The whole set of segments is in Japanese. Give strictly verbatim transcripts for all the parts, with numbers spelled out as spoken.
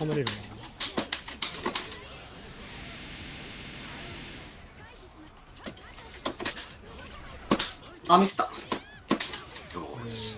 捕まれるな。あ、ミスった。よーし。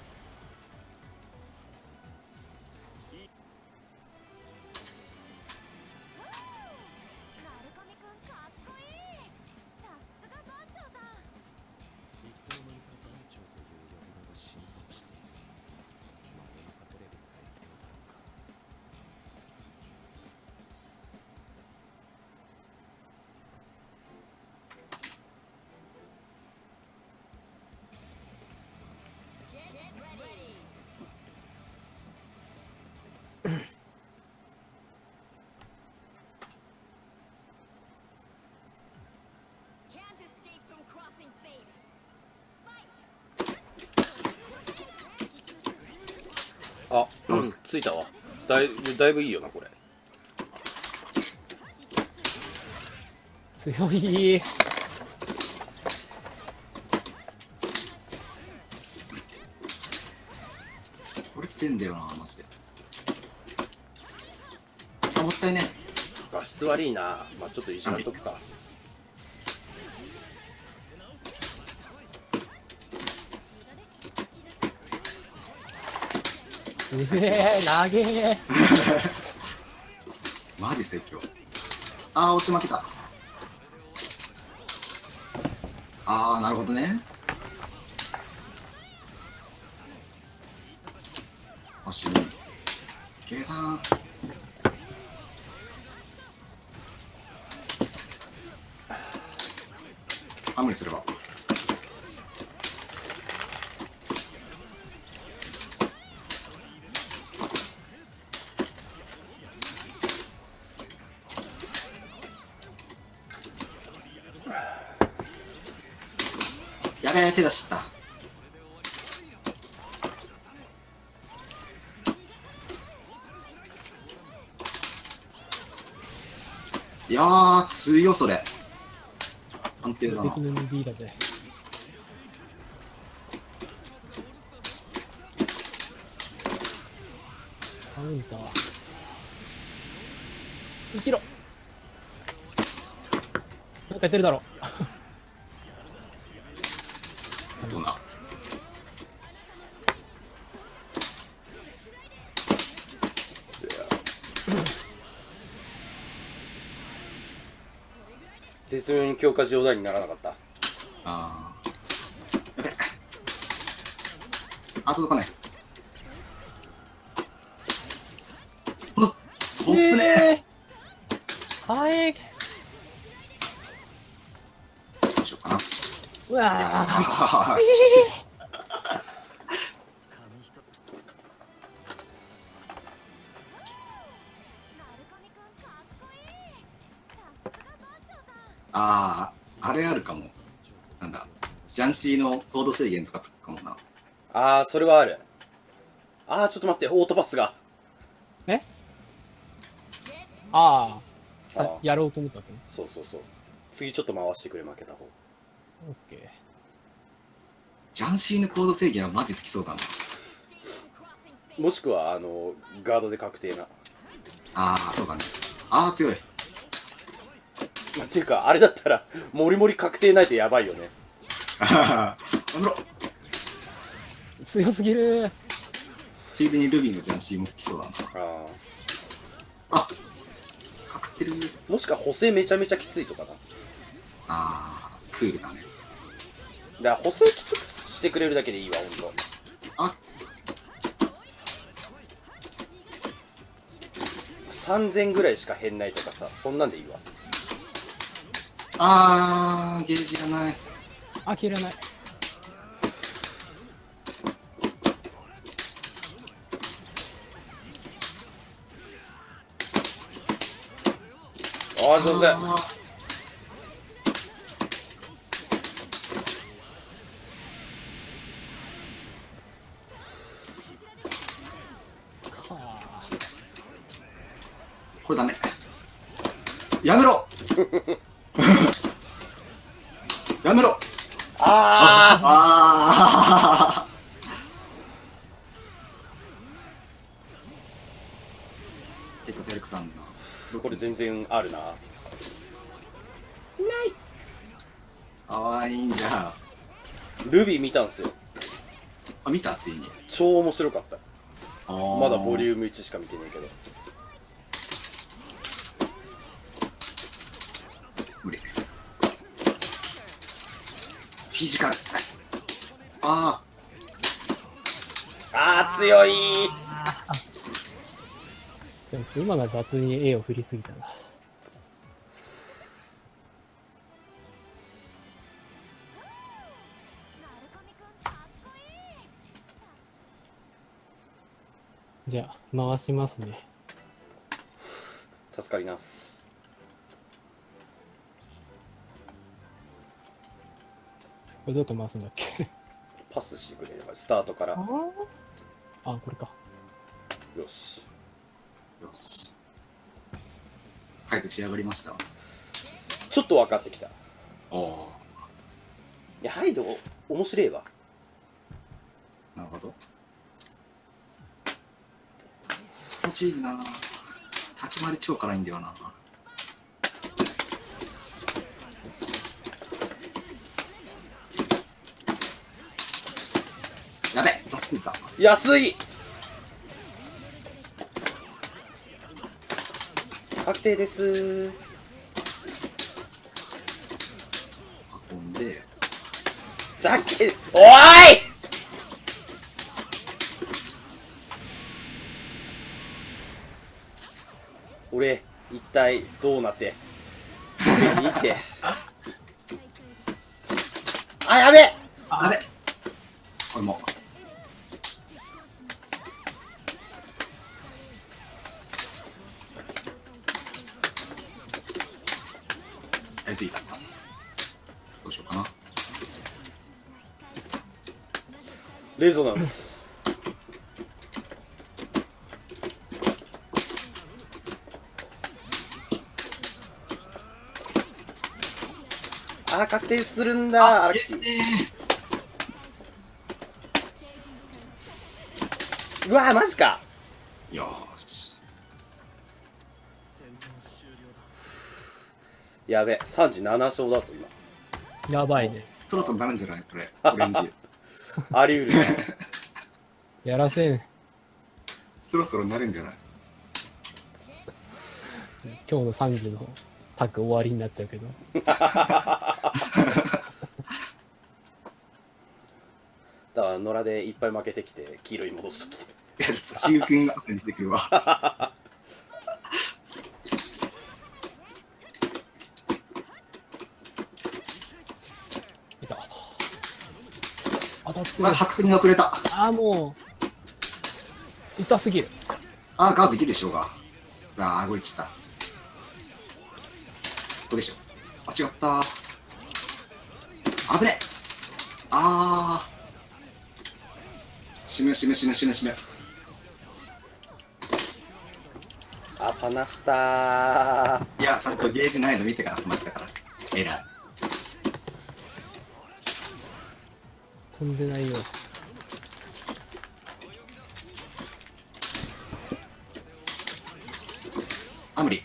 あ、うん、ついたわ。だいだいぶいいよなこれ。 強い。 これ来てんだよなマジで。あ、もったいね。 画質悪いな。まあちょっといじめとくか。 すげえ投げーマジ最強。あー、押し負けた。あー、なるほどね。惜しい。けだー。あ、無理すれば。やべえ、手出しちゃった。いやー、強いそれ。安定だな。 敵の にビー だぜ。カウンター生きろ。なんかやってるだろ。 どうな。 絶妙に強化状態にならなかった。 あー、やべえ。あ、届かない。おっ、トップねー。はい。 どうしようかな。 うわあー。 あー、あれあるかも。なんだ、ジャンシーのコード制限とかつくかもな。 ああ、それはある。ああ、ちょっと待って、オートパスが。 えああ、さああやろうと思ったっけ。 そうそうそう。次ちょっと回してくれ、負けた方。 オッケー。 ジャンシーのコード制限はマジ好きそうだな。 もしくは、あの、ガードで確定な。 あー、そうだね。あー、強い。 っていうか、あれだったら、もりもり確定ないとやばいよね。 あはは、やめろ。 強すぎる。 ついでにルビーのジャンシーも好きそうだな。 ああ、かくってる。 あ。もしくは補正めちゃめちゃきついとかな。 あー、クールだね。 だから補正きつくしてくれるだけでいいわ、ほんと。 あ、 さんぜんぐらいしか減んないとかさ、そんなんでいいわ。 あー、ゲージがない。 あ、切らない。 ああ、上手。 あー、 かあ。 これダメ。やめろやめろ。 ああ。 あー。 結構体力差あんな。 これ全然あるな。ない。 かわいいんじゃ。 ルビー見たんすよ。 あ、見たついに。 超面白かった。 あーまだボリュームいちしか見てないけど。 無理。フィジカル。ああー強いでも今が雑に絵を振りすぎたな。じゃあ回しますね。 助かります。 これどうやって回すんだっけ？ パスしてくれればスタートから。 ああ、これか。 よし。 ーよし。書いて仕上がりました。 ちょっと分かってきた。いおお。 やハイド面白いわ。 なるほど。立ちいいな。立ち回り超辛いんだよな。やべ、ざっついた。 安い。確定です。 運んで。 ざけ、おーい。俺一体どうなって見て。あ、やべえ。 あれこれもやりすぎた。どうしようかな。 レゾナンス。あー、確定するんだ。あれ、うわー、マジか。 よーし。 やべ、さんじなな勝だぞ今。 やばいね。 そろそろなるんじゃないこれ。オレンジ。 あり得るね。 やらせん。 そろそろなるんじゃない。 今日のさんじのタッグ終わりになっちゃうけど。 だから野良でいっぱい負けてきて黄色い戻しときて。 いや、シグ君が後に出てくるわ。 いた。当たってるあ、。白人がくれた。 ああ、もう。痛すぎる。 あ、ガードできるでしょうが。あー、動いちゃった。ここでしょ。あ、違った。危ね。あー。死ぬ死ぬ死ぬ死ぬ死ぬ。 あ、パナしたー。 いや、ちゃんとゲージないの見てから来ましたから。えらい。 飛んでないよ。 あ、無理。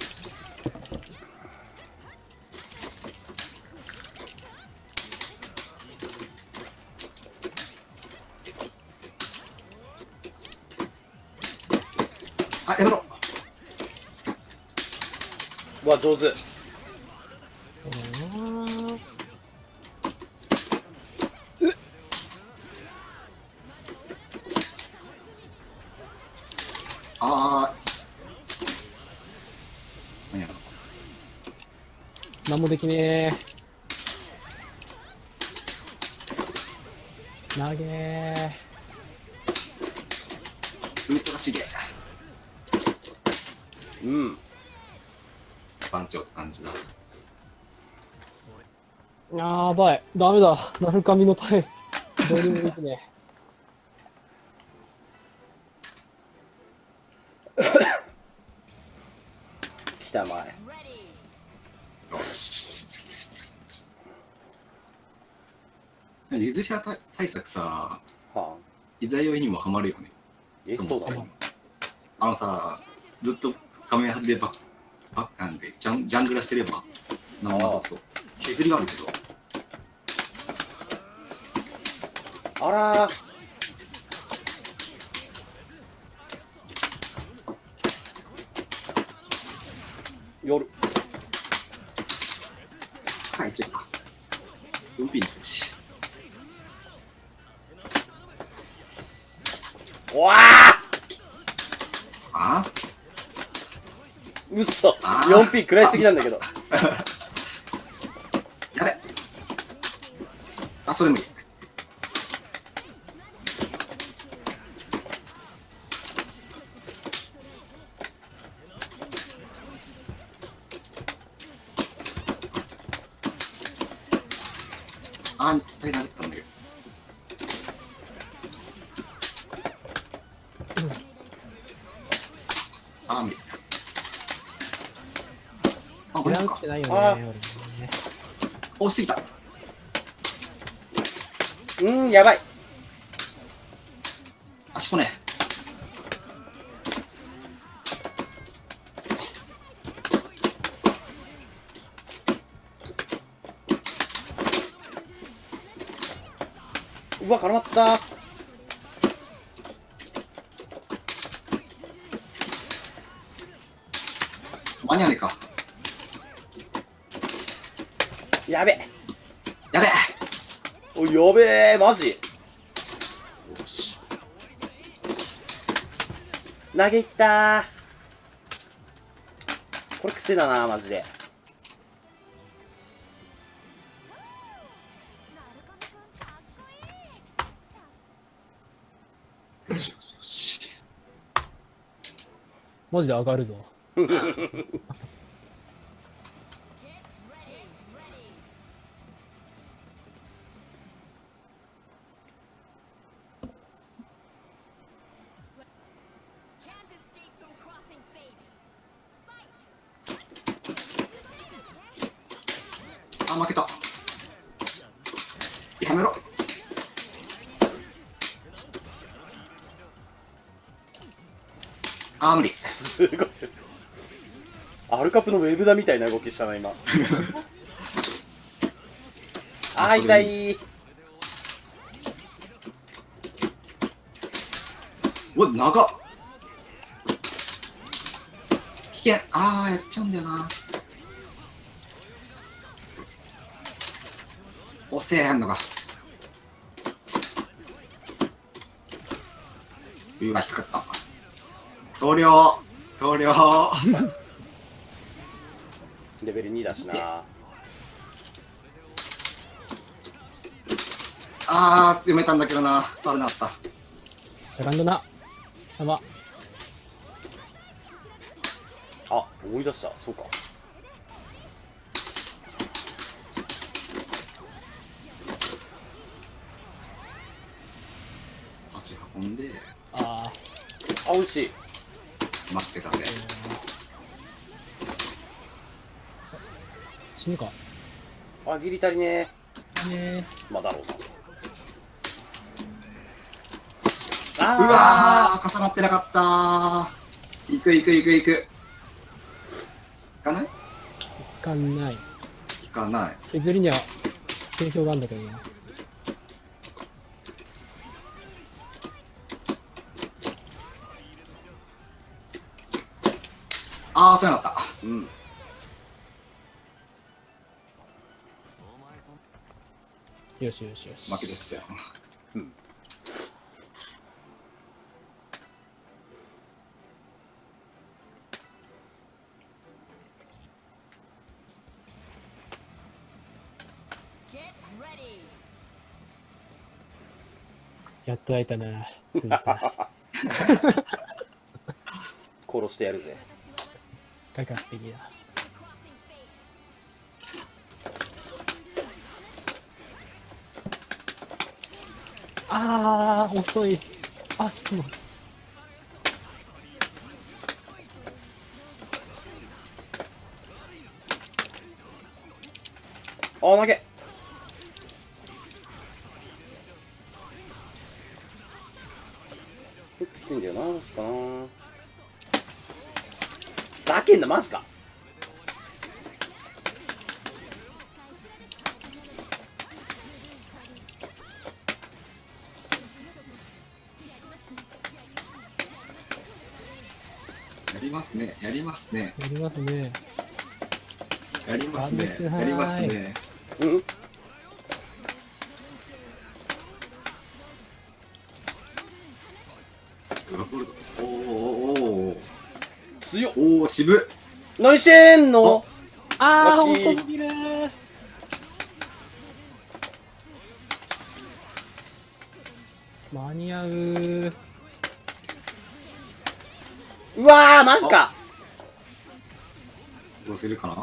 あ、やめろ。 うわ、上手。 あー。何やろ。 なんもできねえ。投げー。 ウルトラチゲ。 うん。 番長って感じだ。 やばい。ダメだ。ナルカミのタイ。どうにもできね来たまえ。 よし。譲り合い対策さ、 はあ。 いざ酔いにもハマるよね。 え、そうだね。 あのさ、 ずっと画面端でバッバックなんでジャンジャングラしてればなんもなさそう。削りがあるけど。 あらー、夜高いチェック。うんぴにするし。 うわあーうっそあーよんピー 食らいすぎなんだけど。 やべ。あ、それ無理。あー、足りなかったんだけど。あー、無理。あ、これか狙うって。ないよね、 あ俺もね。 多すぎた。 うんやばい。 足こね。 うわ絡まった。 間に合わねえか。 やべやべえ。 おいやべえマジよし。 投げいったー。これ癖だなマジで。 よしよしよし。 マジで上がるぞ。 あ、負けた。やめろ。あー、無理。 すごい。アルカプのウェブだみたいな動きしたな今。あー痛い。 うわ、長っ。危険。あー、やっちゃうんだよな。遅えやんのが。うわ、低かった。投了。投了。 レベルにだしな。 あー、読めたんだけどな。触れなかった。 セカンドな。サバ。 あ思い出した。そうか。 足運んで、 ああ美味しい。 待ってたぜ。 ー。死ぬか。 あギリ足りねえ。 ねまあだろうな。 うあわー、重なってなかったー。行く行く行く行く。行かないいかんない。 行かない。 削りには定評があるんだけどな。 あー、そうなかった。 ーうんよしよしよし。 負けてったよ。 うんやっと会えたな、すぐさ。 殺してやるぜ。 かかってきだ。あー、遅い。あ、ちょっと待って。 あ投げ。きついんだよな。どうすっかな。 ざけんなマジか。 やりますね、やりますね、 やりますね。 やりますね、 やめてはーいやりますね。 うん。 うわ、これ、おーおーおー強っ。 おー、渋っ。 何してんの。 あー、 ラッキー遅すぎるー。間に合うー。 うわーマジか。 どうするかな。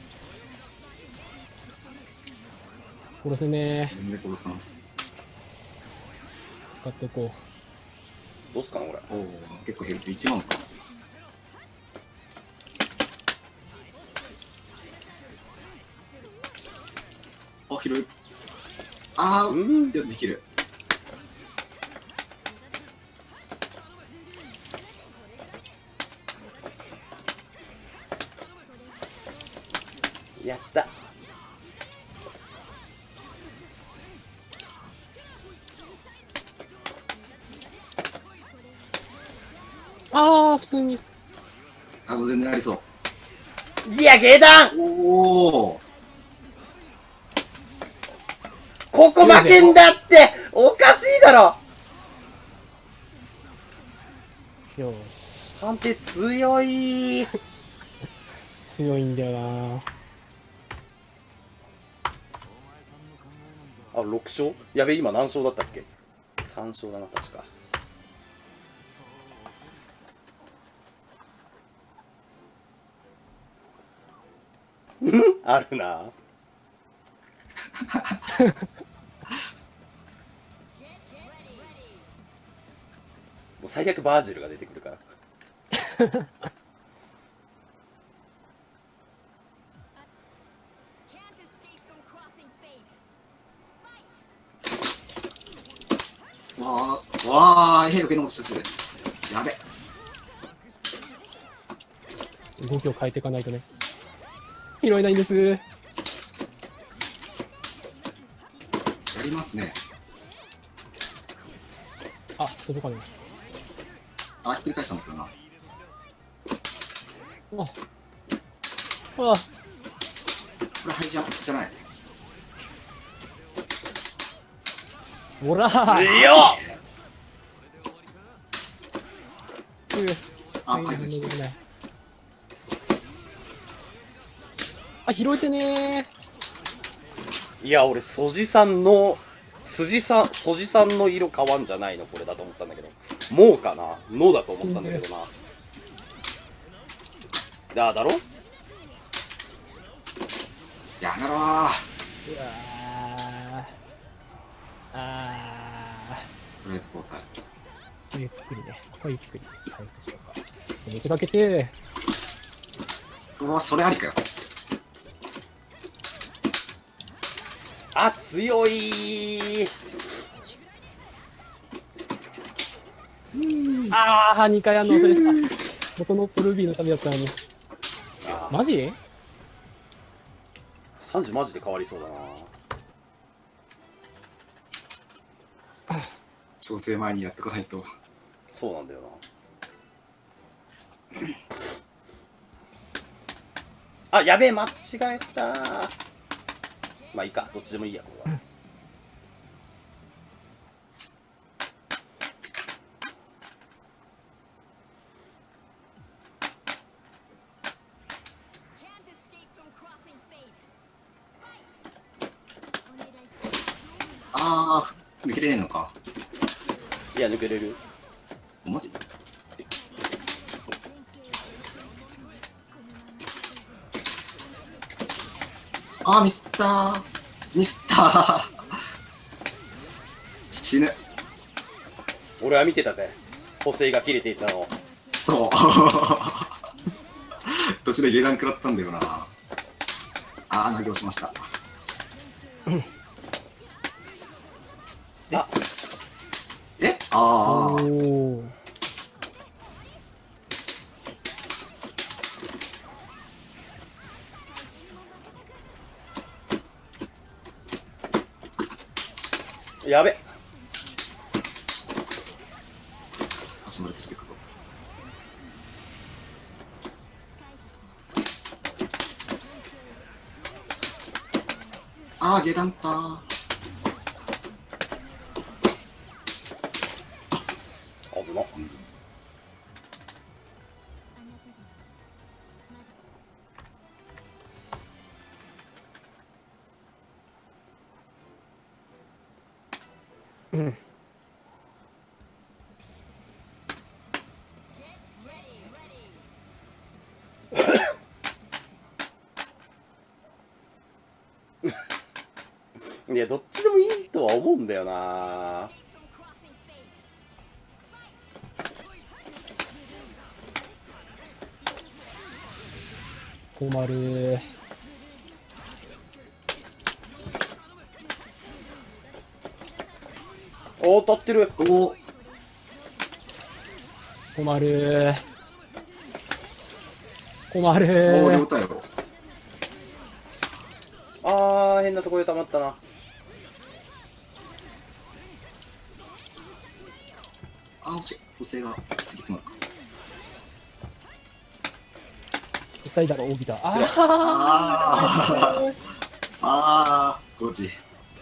殺せねー。 全然殺さん。 使っておこどうすかなこれ。 おお、結構減るといちまんか。あ、広い。あー、 うん。 できる。 やった。 う。あー、普通に。 あ、もう全然ありそう。 いや下段。 おお。 ここ負けんだって。おかしいだろ。 よーし。 判定強い。 強いんだよなー。 あ、ろく勝。やべ今何勝だったっけ。さん勝だな確か。うんあるな。もう最悪バージルが出てくるから。 わー、わー、変余計なことしたそれ。やべ。 動きを変えていかないとね。拾えないんですー。 やりますね。 あ、届かない。 あ、ひっくり返したんだけどな。 あ、あ、 これハイジャンプじゃない。 ほらー。 強っ。 あ、 はい回転してる。 あ、拾えてねー。 いや俺ソジさんの筋さんソジさんの色変わんじゃないのこれだと思ったんだけど、もうかなのだと思ったんだけどな。だだろ。 やめろー。 うわー。あとりあえず交代。 ー。ゆっくりね。ここはゆっくり回復しようか。水かけて。 うわ、それありかよ。 あ強い。 あー、にかいやんの忘れてた。どこのルビーのためだったのに。 あマジさんじマジで変わりそうだな。 調整前にやってこないと。 そうなんだよな。あやべえ間違えた。まあいいかどっちでもいいやこれは。 あー、抜けれねえのか。 いや抜けれる。 マジ。あー、ミスったー。ミスったー。死ぬ。 俺は見てたぜ補正が切れていたのを。 そう。途中で下段食らったんだよな。あー、投げ落ちました。 あえあー。 おー。 やべ。 足も出てるけど。あー、下段たー。 危な。 うん。 いや、どっちでもいいとは思うんだよな。 困る。 おー、当たってる。 おお、 困る。困おお、両る。 対応。 あー、変なところで溜まったな。 あー、惜しい。補正がきつきつまるか。 実際だろ、帯だ。ああーあー、ごじ。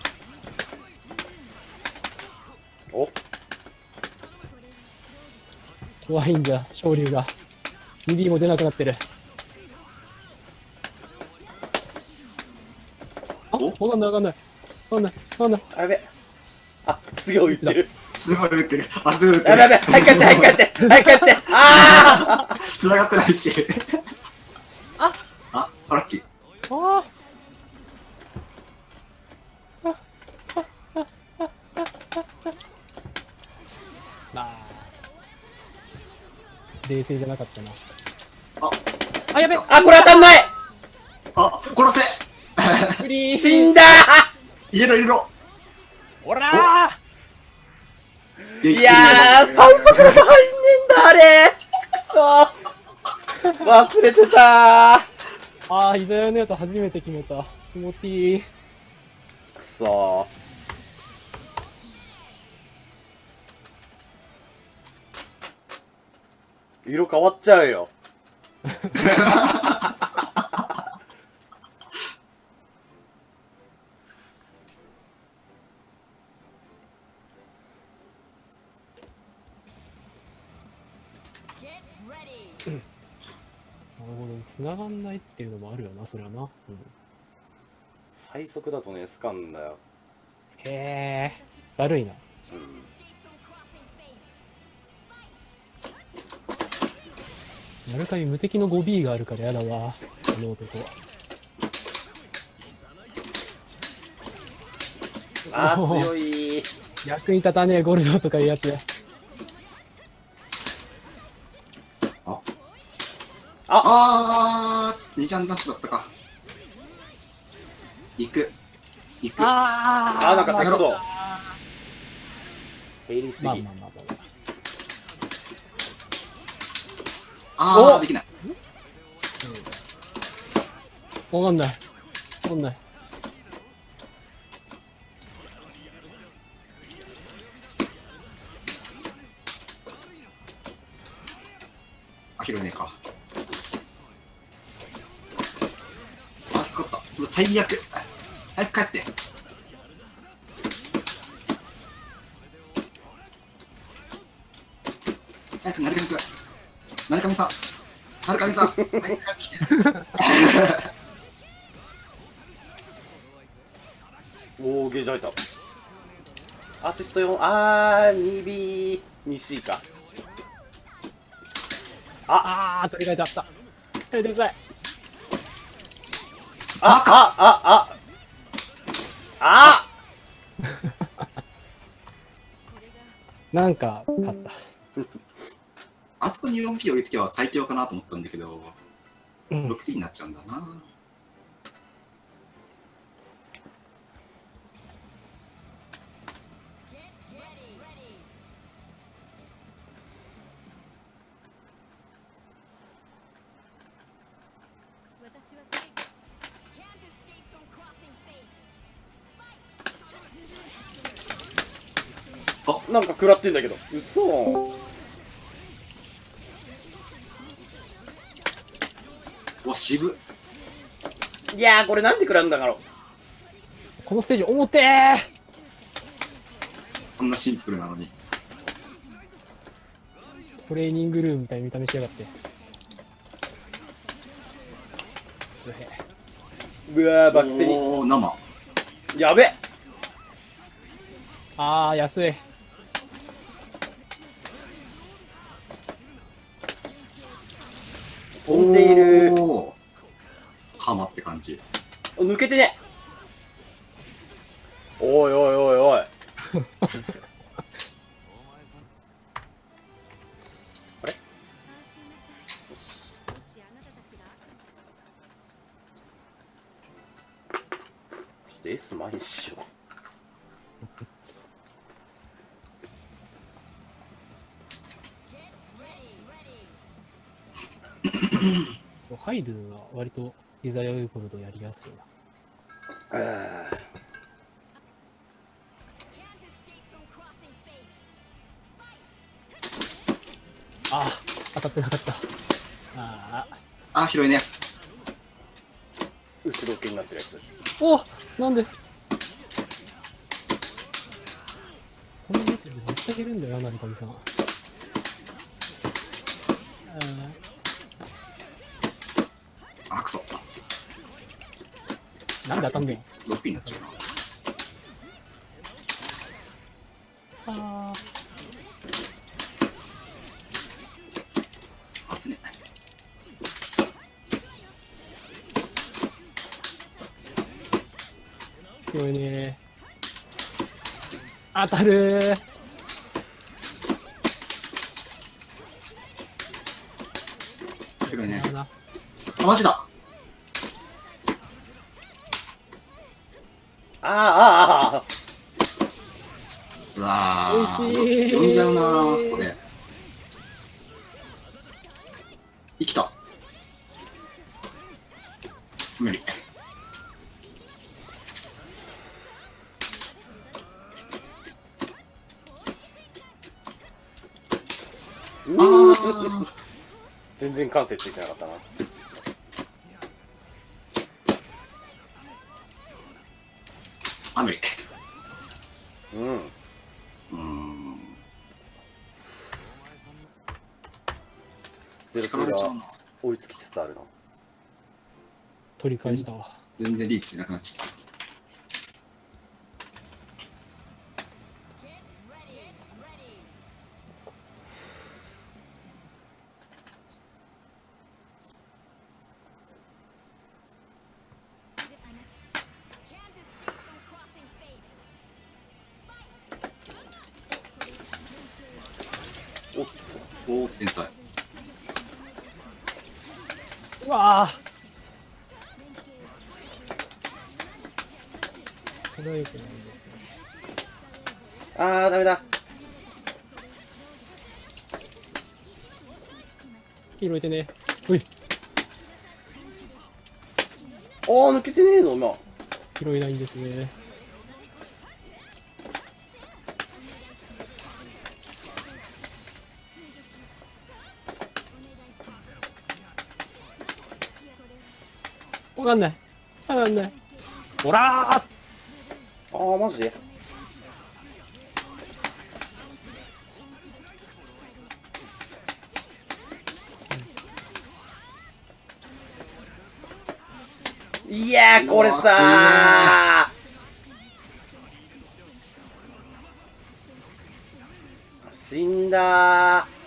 お、 怖いんじゃ、昇竜が。にディー も出なくなってる。あ、 おわかんないわかんない。わかんないわかんない。 あやべ。あ、すげえ言ってる。 すごい打ってる。あ、すごい打ってる。 やべやべ、早く帰って、早く帰って、早く帰って。あー繋がってないし。 ああ、ラッキー。 あまあ、冷静じゃなかったな。 あ、 あ、やべあ、これ当たんない。 あ、殺せフリー死んだ入れろ入れろ。 おらー。いやー、酸素から入んねえんだ、あれ。ちくしょう。忘れてたー。 ーあー、膝用のやつ初めて決めた。気持ちいい。 くそー。色変わっちゃうよ。 なるほど、繋がんないっていうのもあるよな、それはな。うん、 最速だとね、スカンだよ。 へえ、だるいな。 うん。 なるかみ無敵の ごビー があるからやだわ、あの男は。 あー、強い。 役に立たねえゴルドとかいうやつ。 あ、 あ、 あー、にジャンダンスだったか。行く。行く。 ああー、なんか高そう。 ま減りすぎ。 あまあまあまあ。 あー、 おできない。 わかんない。わかんない。 あ、拾えねえか。あ、かかった。うわ、最悪。早く帰って。早く、なるかみくん。なるかみさん。なるかみさん。早く帰ってきて。 おー、ゲージ入った。アシストよん、あー、にビー、にシーか。 ああ、取り替えた。あった。やめてください。 あ、あ、あ、あ、あなんか、勝った。 あそこに よんピー 置いてけば最強かなと思ったんだけど、 うんろくピー になっちゃうんだな。 あなんか食らってんだけど。うそお渋。 いやー、これなんで食らうんだろう。 このステージ重てー。 そんなシンプルなのに。 トレーニングルームみたいな見た目しやがって。 うわー、バックステに。 おー、生。 やべ。 あー、安い。 飛んでいる。 おーかまって感じ。 抜けてね。おいおいおいおい。あれ？よし。ちょっと S 前にしよう。 そう、ハイドゥは割とデザイアウーコルドやりやすいな。ああ、当たってなかった。ああ。 あ、広いね。 後ろ受けになってるやつ。 お、なんでこのメートルめっちゃ減るんだよな、成上さん。ああ、くそ。 ーなんで当たんねん。 ロッピーになっちゃうな。 ああぶね。 ー、強いねー。当たるー。 広いね。 違うな。 あ、マジだ。 あああああうわー。 美味しい呼んじゃうなー、ここで。生きた。無理。 うあーー。 全然関節ついてなかったな。 あ、無理。 うん。 うーん。 ゼロ力入れちゃうな。 追いつきつつあるな。 取り返したわ。 全然リーチしなくなっちゃった。 おっと。 おお、天才。 うわあ。これは良くないですね。 あー、ダメだ。 拾えてね。ほい。 おー、抜けてねえの今。 拾えないんですね。わかんない。わかんない。ほらー。 あー、マジで。いやー、これさー、死んだー。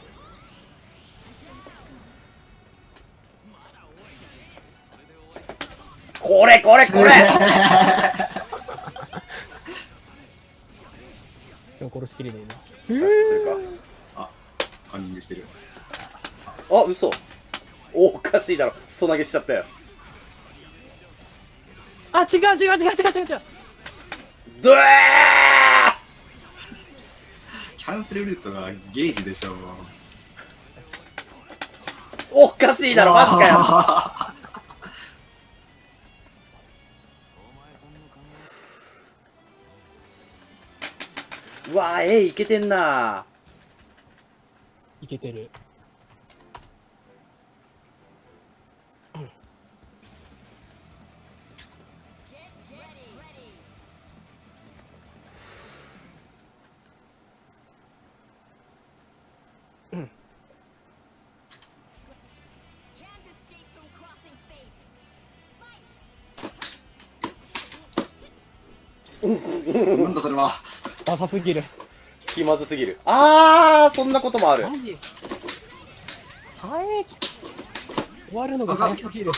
これこれこれでも殺しきれねえな。 バックするか。 あ、カンニングしてる。 あ、嘘。おかしいだろ。スト投げしちゃったよ。 あ、違う違う違う違う違う違う。 ドゥーキャンセルルートがゲージでしょう。 おかしいだろ、マジかよ。 うわー、えい、いけてんな。 いけてる。 なんだそれは。 浅すぎる。 気まずすぎる。あー、そんなこともある。 マジ早い。終わるのが早すぎる。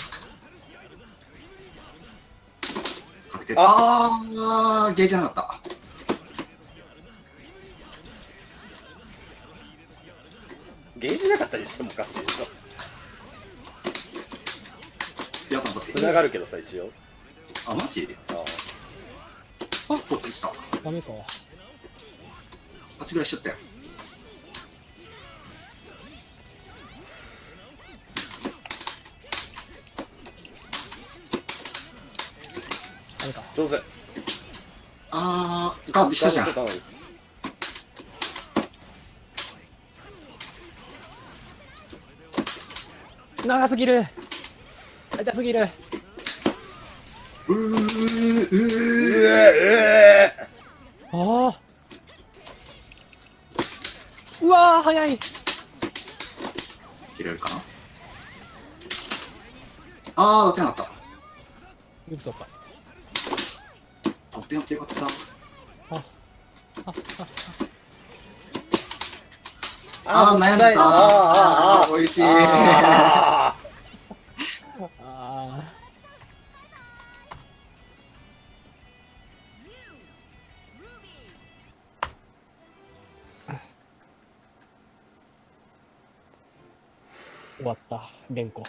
かけてる。あー、ゲーじゃなかった。 ゲージなかったりしてもおかしいでしょ。 いや、なんだって。 繋がるけどさ、一応。 あ、マジああ、突撃した。 ダメか。 立ちぐらいしちゃったよ。 ダメか。 上手。 あー、ガードしたじゃん。 ガードしてたのに。 長すぎる。痛すぎる。 うー、うー、 うええああ。うわー、早い。 切れるかな。あー、打てなかっ嘘か。 た。打てなくてよかった。 あ、あ、 あー、悩んでた。あー、おいしい。 ああ、あー。終わった、連呼。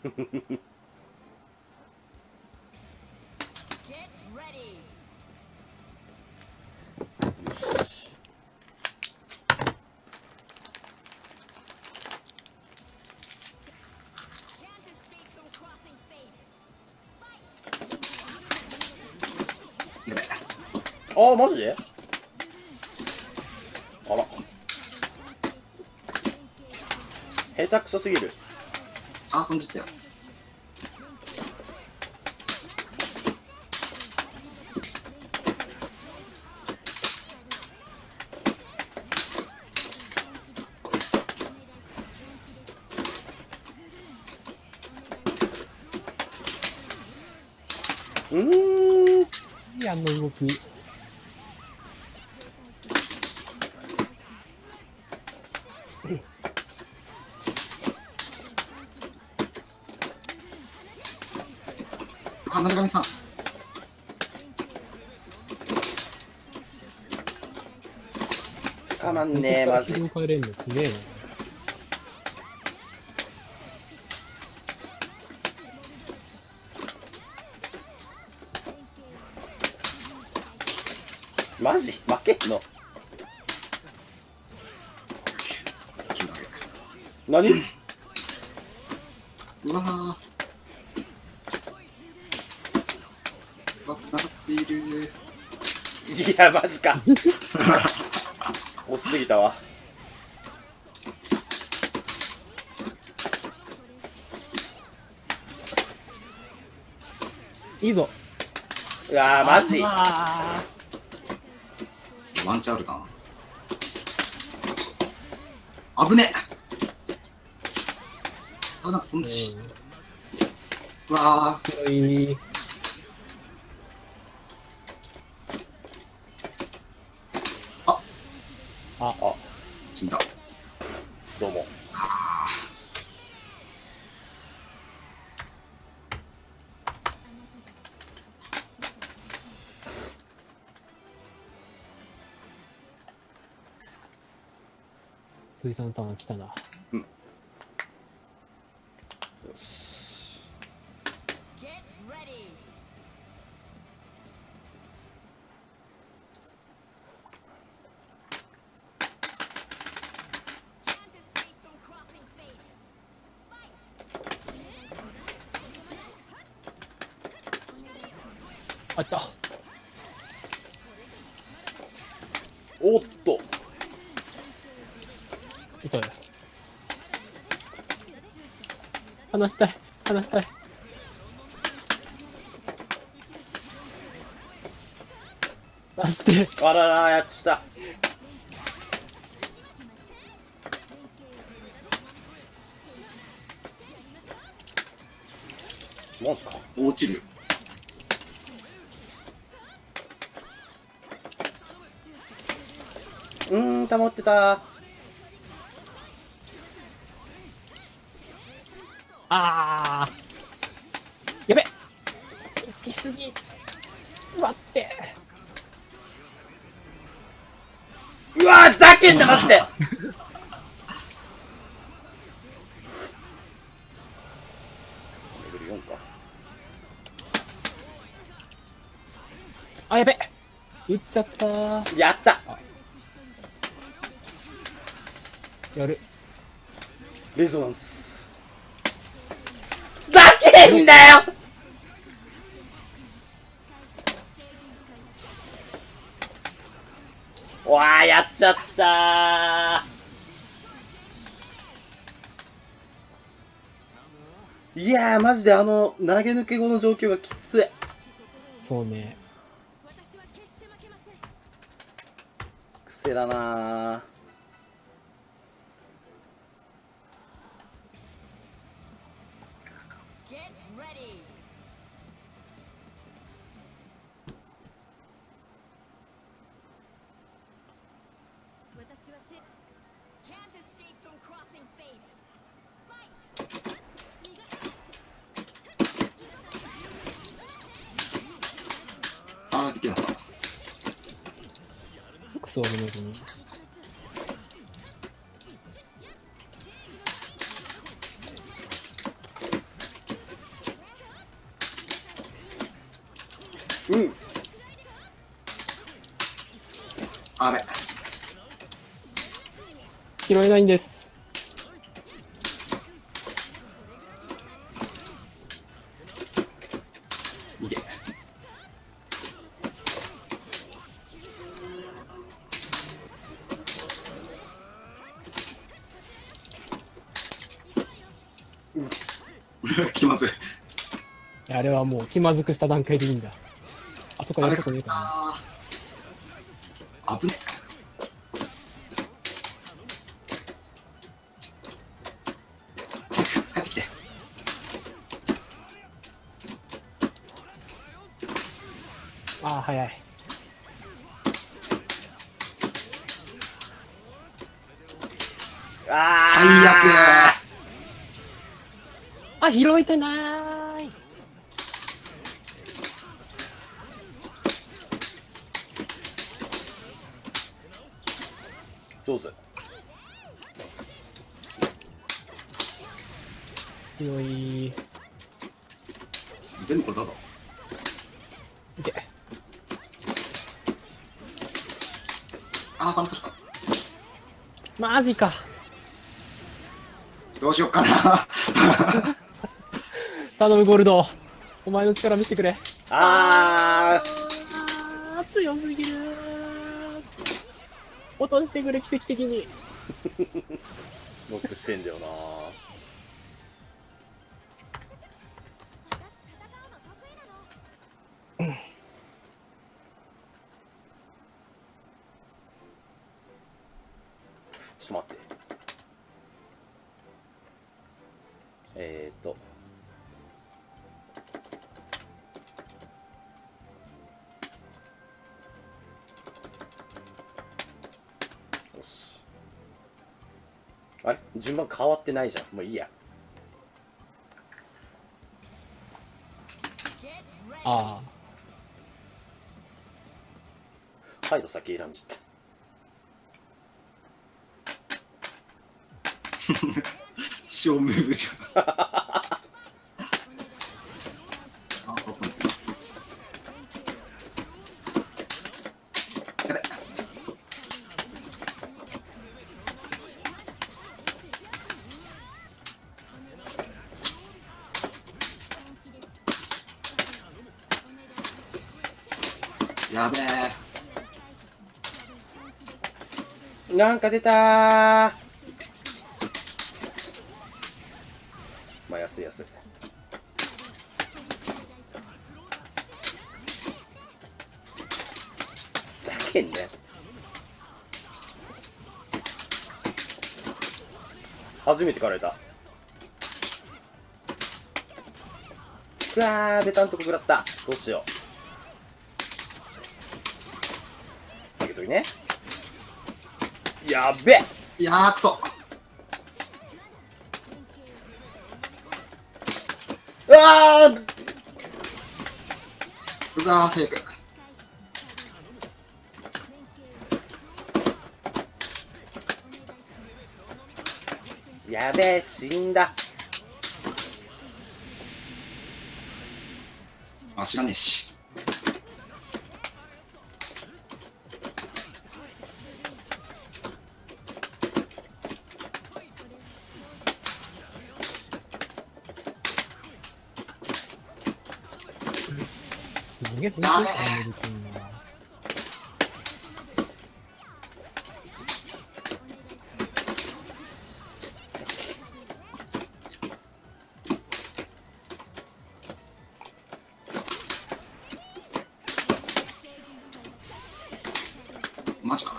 やべ。 あー、マジで。あら、下手くそすぎる。 あー、飛んじったよ。 うーん。 いや、あの動き。 あ、なるがみさん。 捕まんねえ、マジ。 切り替えれんのすげえな。 マジ負けんの。何。 うわー。うわ、繋がっている。 いや、マジか。押しすぎたわ。 いいぞ。 うわー、マジ。 あワンチャンあるな。危ねえ。あ、なんか飛んでし。うわー。 ー、いい。 あ、 あ、 あ、 死んだ。 どうも。 あ水産ターン来たな。 よし。 あった。 おおっと痛い。離したい離したい。出して。 あららやっちゃった。マジか。 落ちる。 うーん保ってた。 あーやべ、行き過ぎ。待って。 うわーざけんなマジで。レベルよんか。 あ、やべ、打っちゃったー。 やったやる。 レゾナンス。ざけんなよ。わーやっちゃったー。いやーマジであの投げ抜け後の状況がきつい。 そうね。 癖だなー。 あーできなかった。 クソ俺のに。 うんあべ。 拾えないんです。 逃げ。気まずい。 いやあれはもう気まずくした段階でいいんだ。あそこやるとこねえかな。 あぶね。帰ってきて。 ああ早い。 あー最悪。 あ、拾えてなーい。 上手。 よい。 全部これだぞ。 いけ。 あーバラされた。 マジか。 どうしよっかな。 頼むゴールド。お前の力見せてくれ。 ああー強すぎる。落としてくれ奇跡的に。 ーノックしてんだよなちょっと待って。えーとよし。あれ順番変わってないじゃん。もういいや。 あハイド先選んじゃった。 小ムーブじゃん。あやべ。やべえ。 なんか出たー。まあ安い安い。ふざけんね。初めて狩られた。うわー、ベタんとこ食らった。どうしよう。下げときね。やっべ。 いやーくそ。 うわー、 うわーセーフ。 やべえ、死んだ。 あ、知らねえし。 すげえ雰囲気いい感じでくんな。 マジか。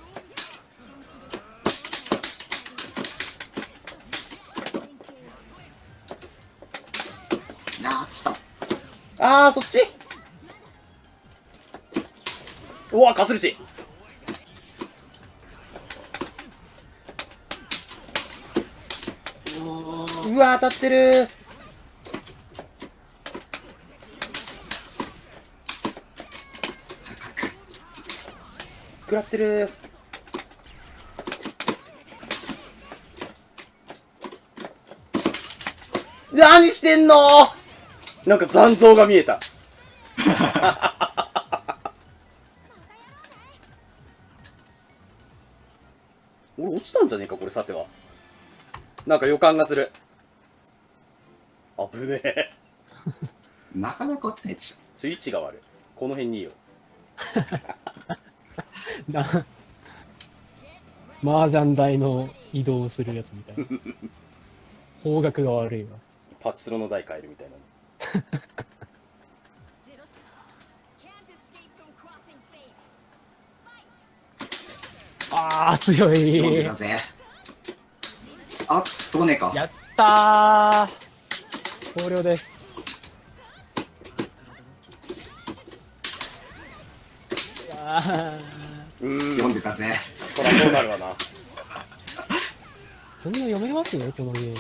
いやーちょっあー、そっち。うわ、かするし。 とおーうわ、当たってる。食らってる。何してんの。なんか残像が見えた。俺落ちたんじゃねえかこれ、さては。なんか予感がする。危ねえ。 なかなか落ちないでしょ。 ちょ、位置が悪い。この辺にいいよ。 な麻雀台の移動するやつみたいな。方角が悪いわ。 パチスロの台変えるみたいな。 あー強い。 読んでたぜ。あ、飛ばねえか。 やったー。投了です。いやーうーん。 読んでたぜ。 そらそうなるわな。 そんな読めますねこのゲーム。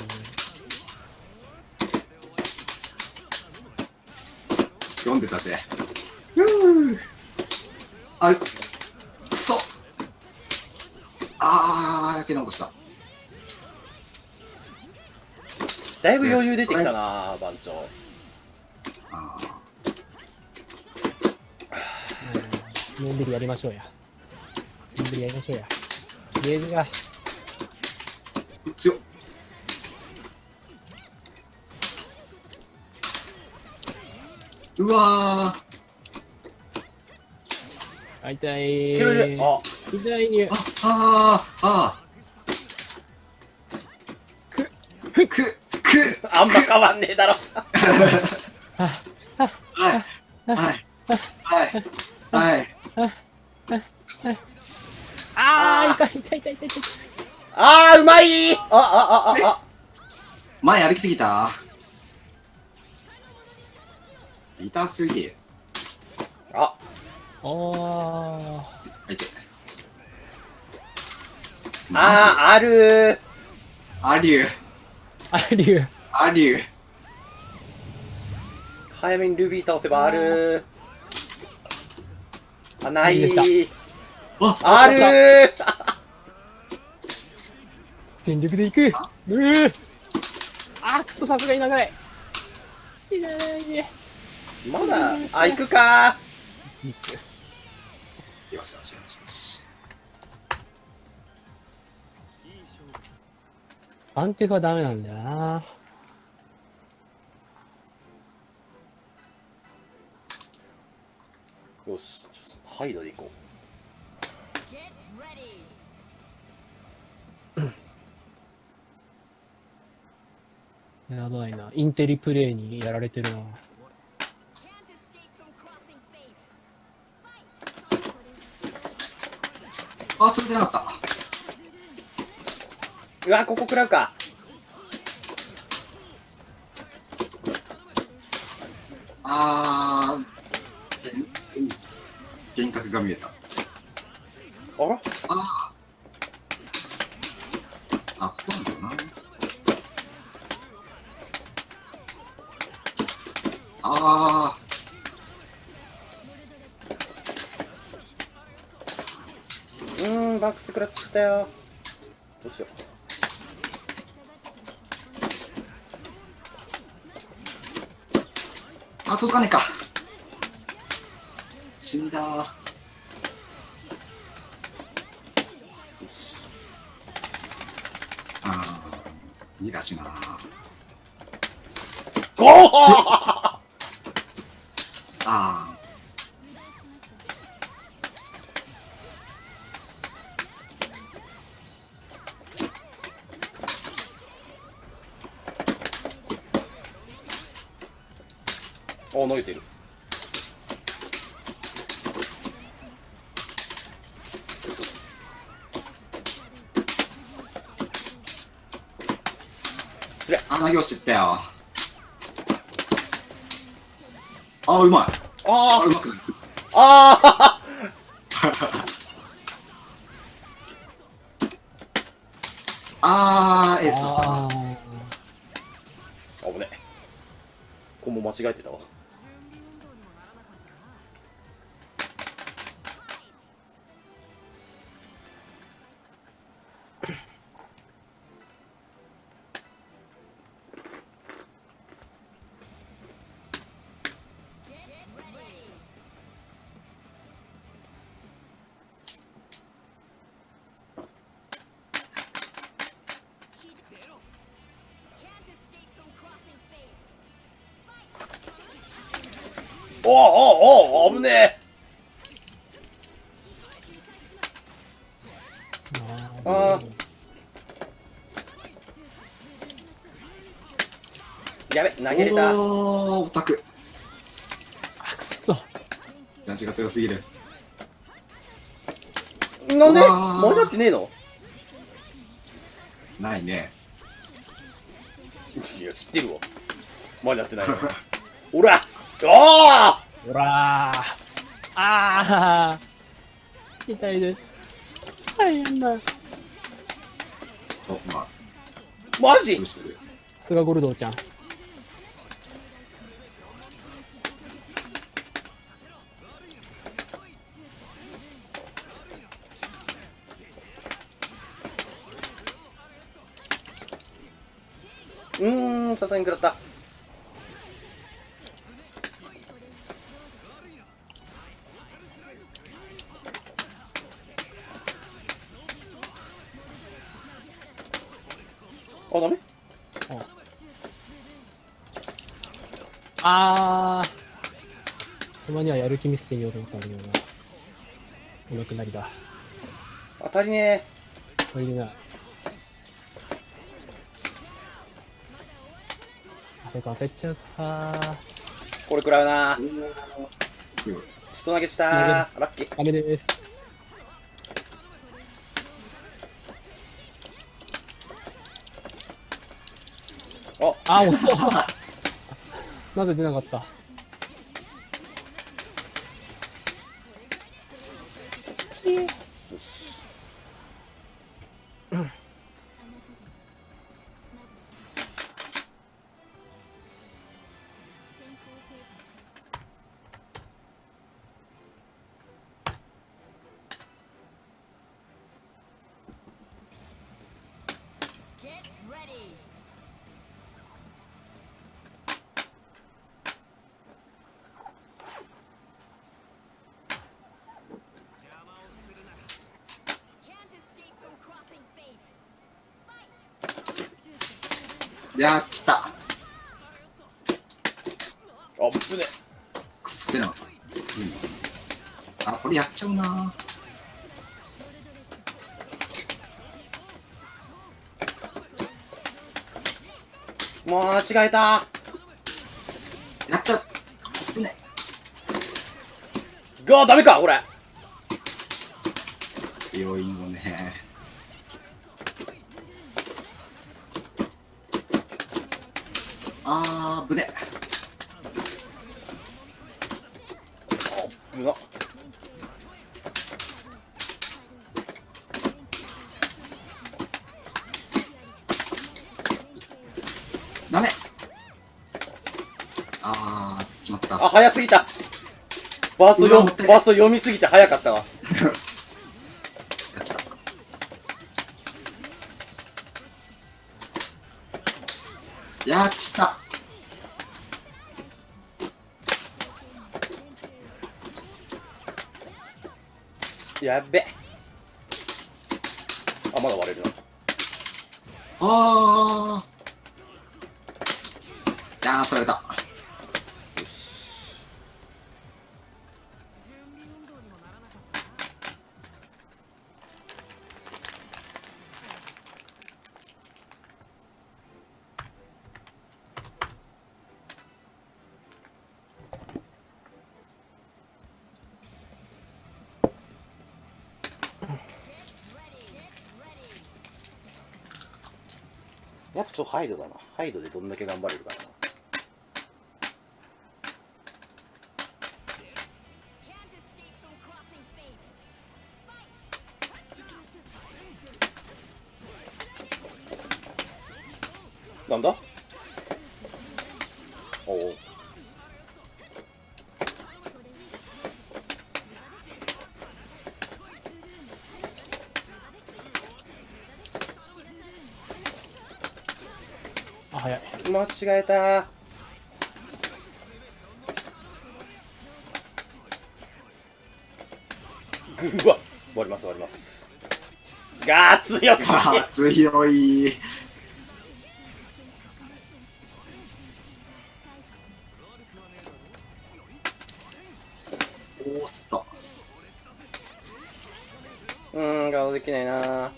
読んでたぜ。ふぅ。あれ、くそ。あー、やけ直した。 だいぶ余裕出てきたな、番長。 あうんのんびりやりましょうや。のんびりやりましょうや。ゲージが。 ー、強っ。うわー。 あ、痛いキルで、あ、 痛いに。 あ、あー、あく、 ー。く、く、 あんま変わんねえだろ。 あ、あ、 はい、はい、はい、はい。 あー、痛い痛い痛い痛い痛い。 あー、うまい。あ、あ、あ、あ、あ。 前歩きすぎた。痛すぎ。 あ、 あー。 はいて。 あー、あるー。 ありゅう、 ありゅう。 ありゅう。 早めにルビー倒せばあるー。あ、ないいいでしたー。 わ、 あるー。 全力でいく。うー。あー、くそ、さすがに長い。しないで。 まだ、あ、行くかー。 よしよしよしよし。 アンテフはダメなんだよな。 よし、ちょっとハイドで行こやばいな。インテリプレイにやられてるな。 あ、釣れてなかっうわ、ここ食らうか。 た。あー、幻覚が見えた。 あら、 ああ。あ、ここなんだよな。あうーん、バックス食らっちゃったよ。どうしよう。 ー、あ、届かねえか。死んだー。 よし。 あー、逃がしなー。 ゴーあお、投げてる。つれ。 ー、あ、投げ落ちてったよ。あー、うまい。ああー、うまくない。 あああー、エースだったな。 ああ危ねえ。ここも間違えてたわ。おおおお危ねえ。 ああやべ、投げれた。 おー、オタク。 あ、くっそ。 ジャンジが強すぎる。 なんでうわー間に合ってねえの。 ないね。 いや、知ってるわ。間に合ってないの。おらおーほらー。あー。痛いです。大変だ。 お、まあ、 マジどうしてる。 さすがゴルドーちゃん。 うーん、さすがに食らった。あ、ダメ。 あー。たまにはやる気見せてみようと思ったんだけどな。お亡くなりだ。 当たりねこれでない。汗か焦っちゃうかー。これ食らうなー。 すごい。 ちょっと投げしたー。ラッキー。 ダメです。 あ、 あ、遅っなぜ出なかった。 よし。 やっちった。 あ、ぶね。 くっそ出なかった。うん、あ、これやっちゃうな。 う間違えた。 やっちゃう。危ね。 がダメかこれ。 強いのね。あーぶね。 危な。 ダメ。あー決まった。 あ、早すぎた。ファーストよ、ファうわもったいないースト読みすぎて早かったわ。 やっちゃった。やっちた。 やっべ。あ、まだ割れるな。 あー。いやー、取られた。 よし。やっぱちょっとハイドだな。ハイドでどんだけ頑張れるかな。なんだおお。 あ、早い。 間違えた。ぐわ、終わります終わります。がー強すぎ。 あー強い。おーすった。 うーん、顔できないな。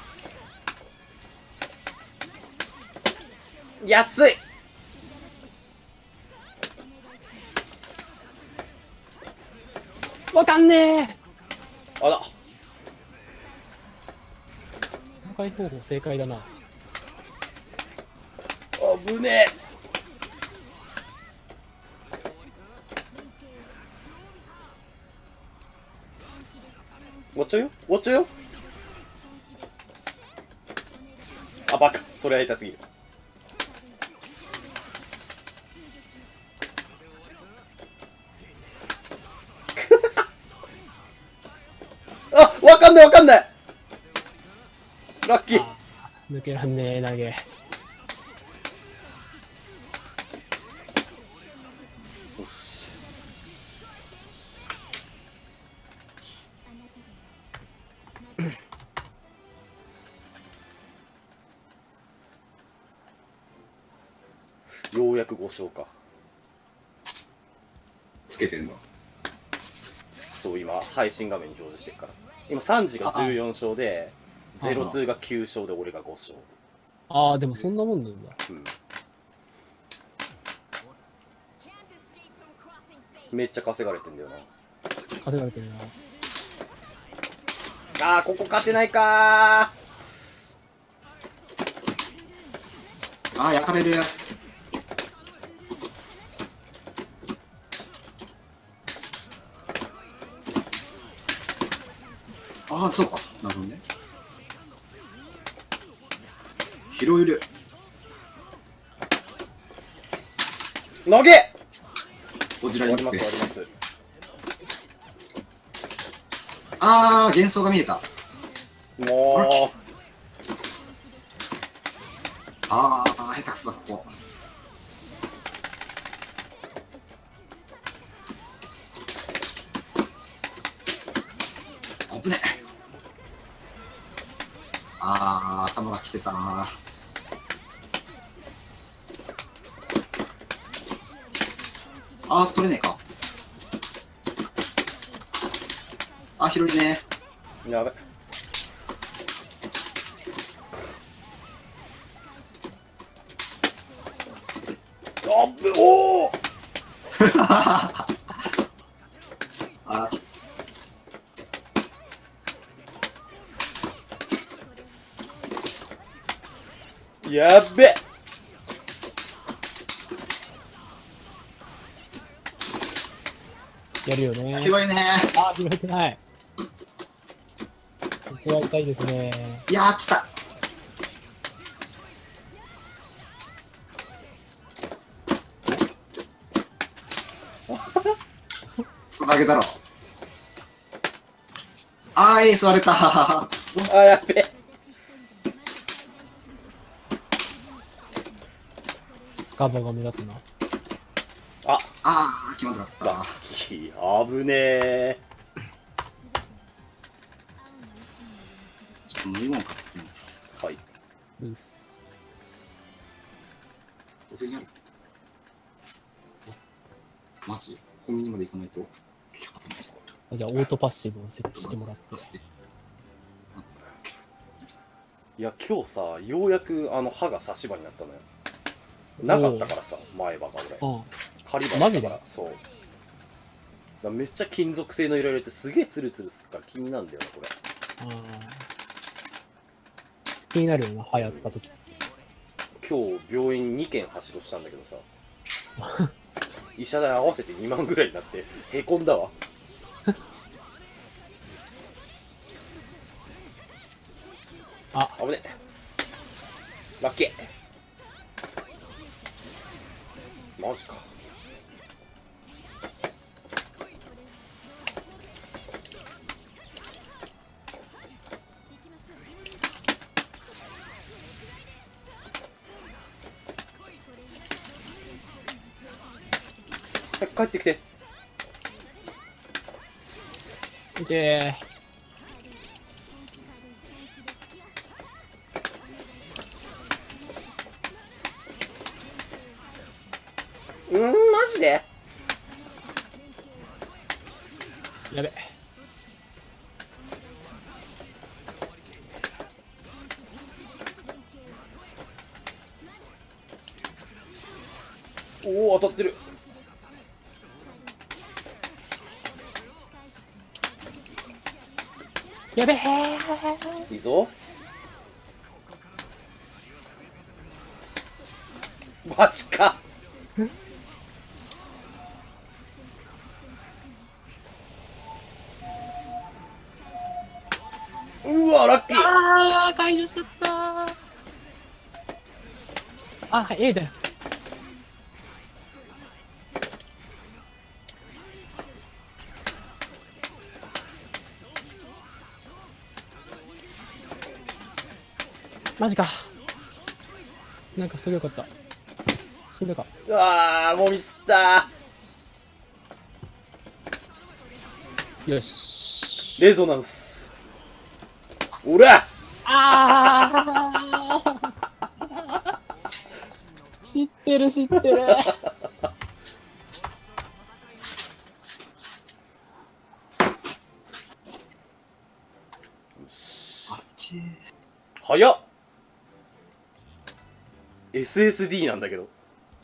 安い。 わかんねえ。 あら。 破壊方法正解だな。 あぶねえ。終わっちゃうよ終わっちゃうよ。あ、バカ。それは痛すぎる。あ、わかんないわかんない。ラッキー。 あー抜けらんねえ投げ。 よし。ようやくご勝か。 つけてんの。 そう今配信画面に表示してるから。今さんじがじゅうよん勝でゼロツーがきゅう勝で俺がご勝。 ああ、でもそんなもんなんだ。 うん。めっちゃ稼がれてんだよな。 稼がれてるな。 あー、ここ勝てないかあー焼かれる。ああ、そうか。なるほどね。拾える。 投げ。 こちらに終わりますです。 終わりああ、幻想が見えた。 ます。もああ、下手くそだ、ここ。危ねえ。ああ、頭が来てたな。ああ、取れねえか。あ、拾いね。 うやべ。 あっぶおおあ、 やっべ。 やるよね。 広いね。 あ、拾えてない。ここは痛いですね。 いやー、ちった。つなげたろ。あー、えー、座れた。 あ、やっべ。 ガバが目立つな。 あ、 あー、気まずかっラた。 ッキー。危ねえ。 ちょっと飲み物買ってきます。 はい。 うっす。 お釣りある？マジ？コンビニまで行かないと。 あ、じゃあ、オートパッシブを設置してもらって。 出して。 いや、今日さ、ようやくあの歯が差し歯になったのよ。なかったからさ、前歯が俺。 うん。 仮歯だマジでったから、そう。だからめっちゃ金属製の入れられてすげえツルツルするから気になるんだよね、これ。 あー気になるよな、流行った時。 今日病院にけんはしごしたんだけどさ医者代合わせてにまんぐらいになってへこんだわあ、 危ねえ。ラッキー。マジか。はい帰ってきて。 いけうん、マジで。 ー。やべ。 おお当たってる。 やべえ。 いいぞ。マジか。うわラッキー。 ああ、解除しちゃったー。あ、A だよ。マジか。なんか太りよかった。死んだか。 うわーもうミスったよし。 レゾナンス。おらああ。知ってる知ってる。 あっち。 早っ エスエスディー なんだけど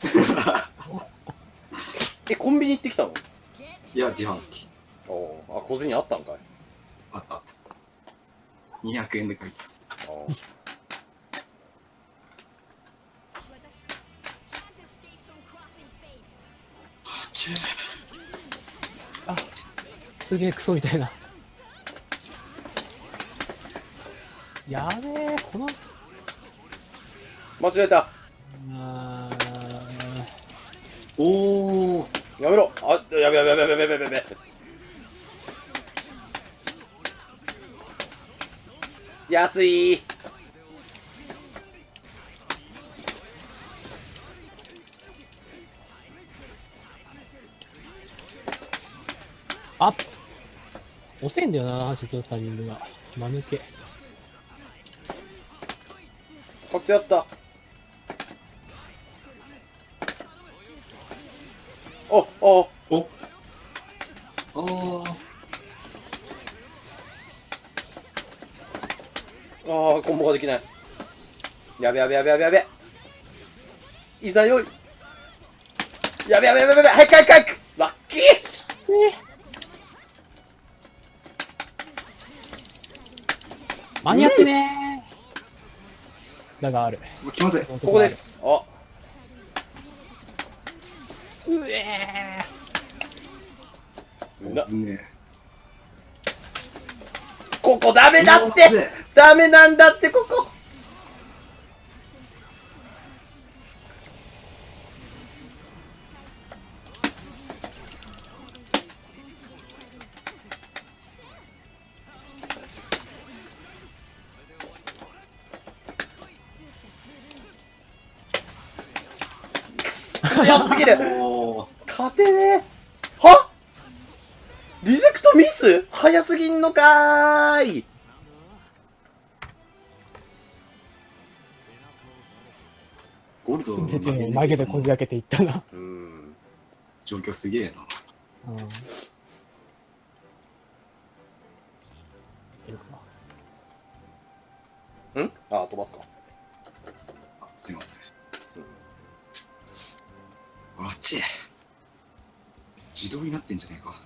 えコンビニ行ってきたの？ いや、自販機。 おおあ小銭あったんかい。 あったあった。にひゃくえんで買いた。 ああっち。 あ、すげえクソみたいな。やべえ、この。 間違えた。 あおお。 やめろ。あやべやべやべやべやべやべやべ。安い。 あ、遅いんだよな、シスのタイミングが。間抜け。 買ってやった。おおおおああコンボができない。やべやべやべやべやべ。いざよい。 やべやべやべやべ、早く早く早く。ラッキー。 間に合ってねー。だがある。 うわ気まずい。 ここです。あ、 うえな、 ねここダメだって。 気まずいダメなんだってここ。強すぎる。 おー勝てねえ。は？リジェクトミス？早すぎんのかーい。 ゴールドー。すべてを曲げてこじ開けていったな。 うーん。 状況すげえな。 うん。いるかん？あ、飛ばすか。 あ、すいません。あっち自動になってんじゃねえか。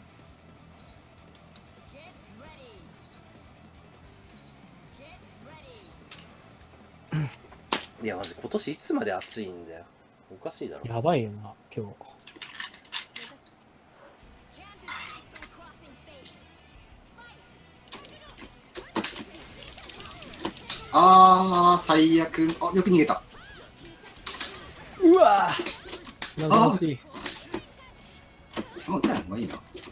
いやマジ今年いつまで暑いんだよ。おかしいだろ。 やばいよな、今日。 あー最悪。あ、よく逃げた。 うわぁ謎しい。 あ、打たない方がいいな。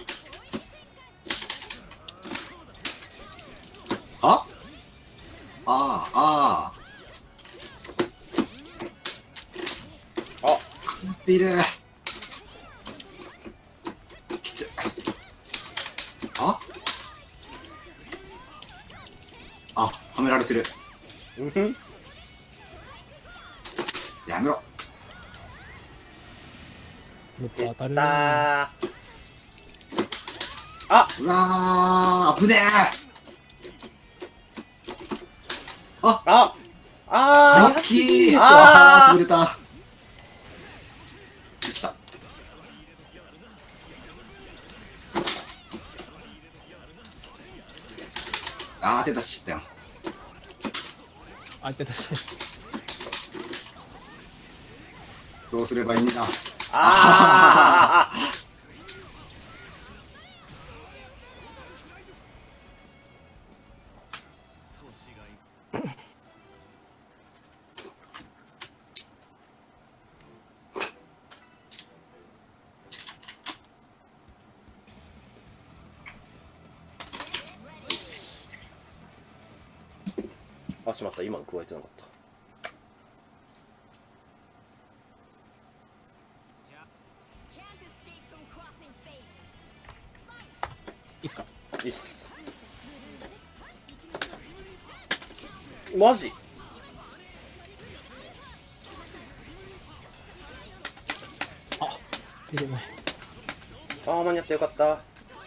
あああああ、 固まっている。きつい。ああ、はめられてる。 うんふん。 やめろ。 もっと当たるだな。 ー。あ、 うわー、危ねえ。あ、 あ、あラッキー。 あーあー、潰れた。来た。あー、手出しちゃったよ。 あ、いてたし。 どうすればいいんだ。 ああ。あ、しまった。今の加えてなかった。 いいっすか？ いいっす。マジ？ あ、出てない。 あー、間に合ってよかった。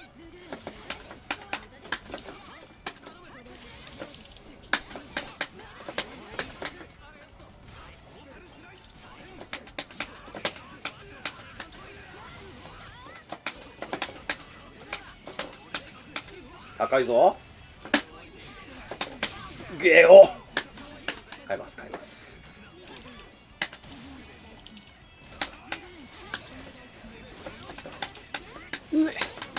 高いぞ。ゲオ。買います買います。 うえ。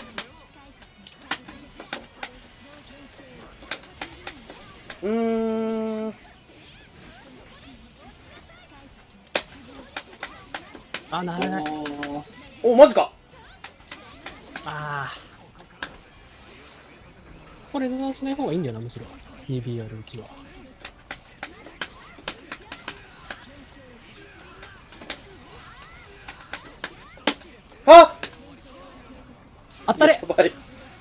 うーん。 あ、ならない。 おー、 お、マジか。 ああ。これ雑談しない方がいいんだよな、むしろ。にビー あるうちは。 あ、 あったれ。 やばい。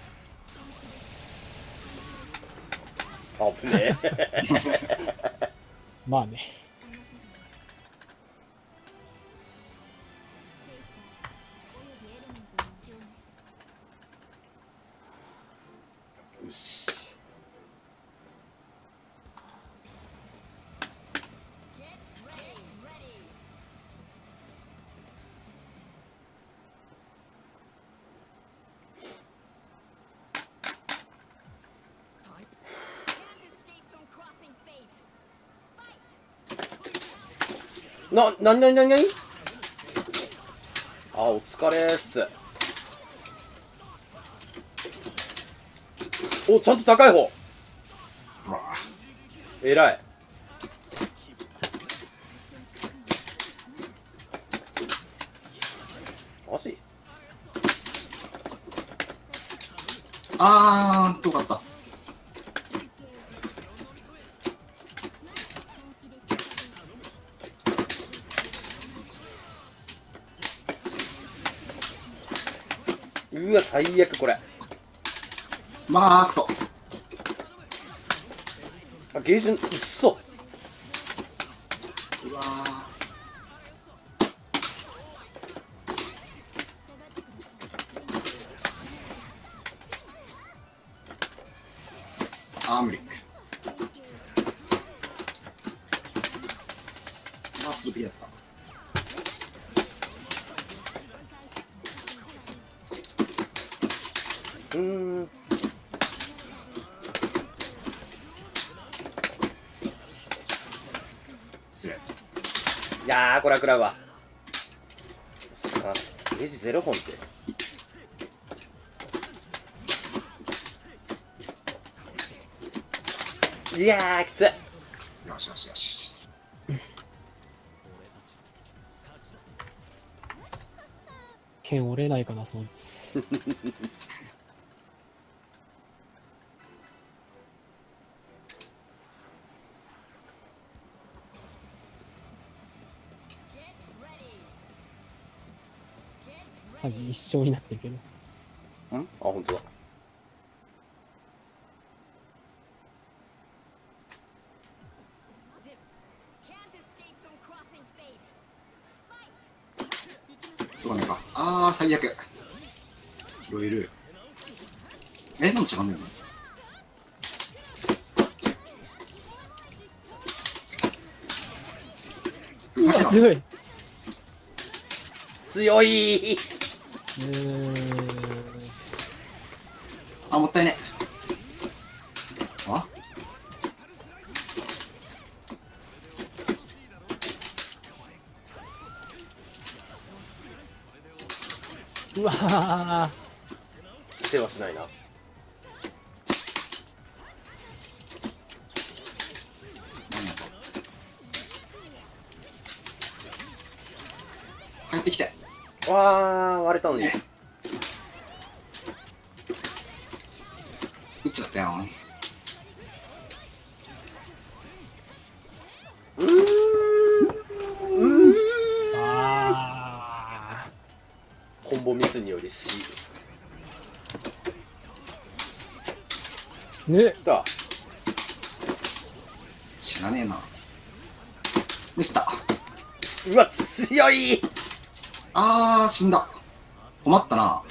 危ねえ。 まあね。 よし。 な、なになになになに。あ、お疲れーっす。お、ちゃんと高い方。 ほら。 えらい。マジ。 あー、遠かった。 うわ、最悪これ。 まあ、くそ。 あ、ゲージ、うっそ。 うわー。あー、無理。あー、するべきだった。 うーん。 失礼。 いやー、これは食らうわ。あ、ゲージゼロ本って。いやー、きつい。 よしよしよし。 剣折れないかな、そいつ。サジ一生になってるけど。 んあ、ほんとだ。 どうかねか。あー、最悪。拾える。え、なんで違うんだよね。 うわ、強い。う強いー。 ーん。 あ、もったいね。あうわー。 手はしないな。 何やと。帰ってきて。 わー、割れたのに。 ね。打っちゃったよ。 うーん。うーん。 あコンボミスにより C。 ー。ね。 きた。 知らねえな。ミスった。 うわ、強い。 あー、死んだ。困ったな。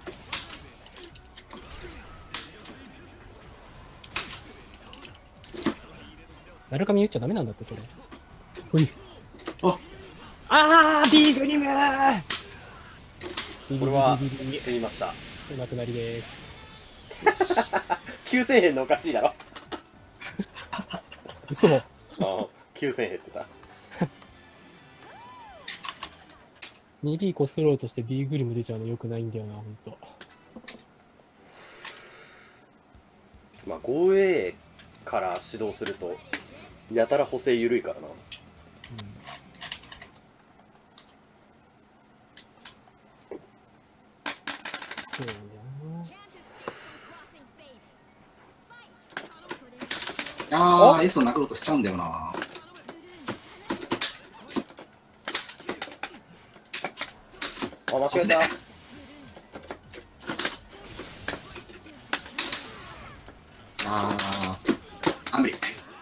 誰か見打っちゃダメなんだって、それ。ほい。 あ、 あー、ビーグリムー。ビこれはビビビビビすいました。 お亡くなりです。 きゅうせんへんのおかしいだろ。 嘘。 ああ、きゅうせん減ってた。 にビー コスローとして B グリム出ちゃうのよくないんだよな、ほんと。 まあ ごエー から指導するとやたら補正緩いからな。 そうなんだよな。 あー、エースを殴ろうとしちゃうんだよな。 あ、間違えた。 あー、あ、無理。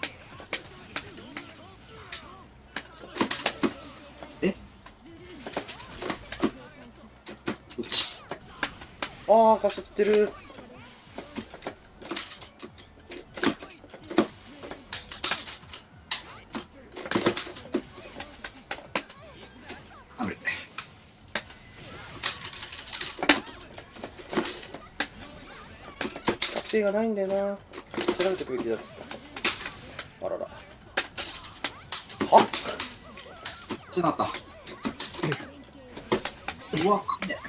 えうち。 ああ、かすってる。 あ、無理。 手がないんだよな。調べてくべきだった。あらら。はっつながった。うわ、かんね。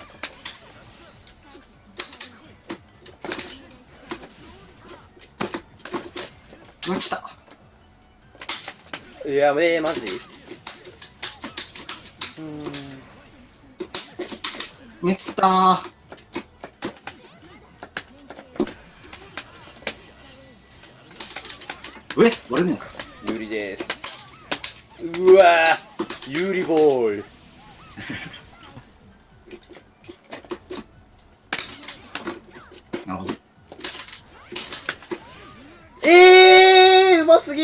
うわ、来た。 やべえ、マジ。うーん。 めつったー。え、割れねえのかよ。 有利です。うわー、有利ボール。 なるほど。 えー、うますぎ。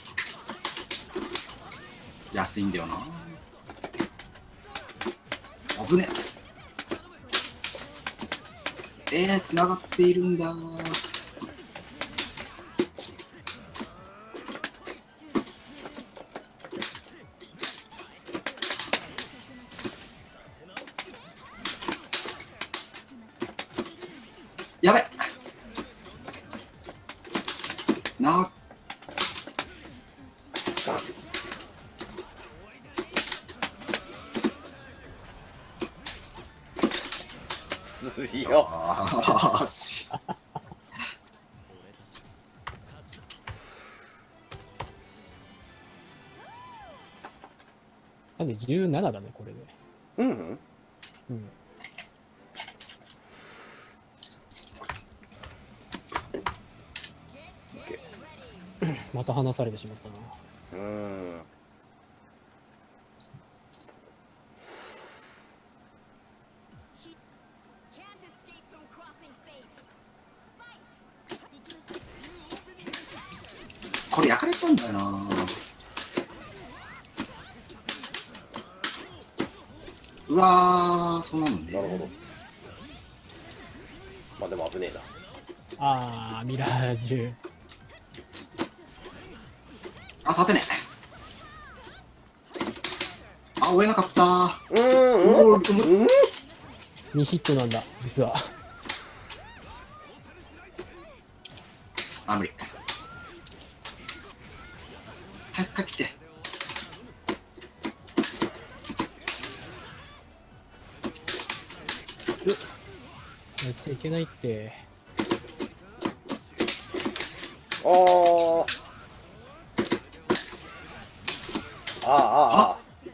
安いんだよな。危ねえ。えー、繋がっているんだー。やべな。 強っ。 あーし。 なんでじゅうななだね、これで。 うんうん。 うん。また離されてしまったな。 うーん。 これ焼かれちゃうんだよな。うわー、そうなんで。 なるほど。まあでも危ねえな。 あー、ミラージュ。 あ、立てねえ。あ、追えなかったー。 うーん、うん、うん、 にヒットなんだ、実は。 あ、無理。早く帰ってきて。 やっちゃいけないって。 あー。ああ、ああ。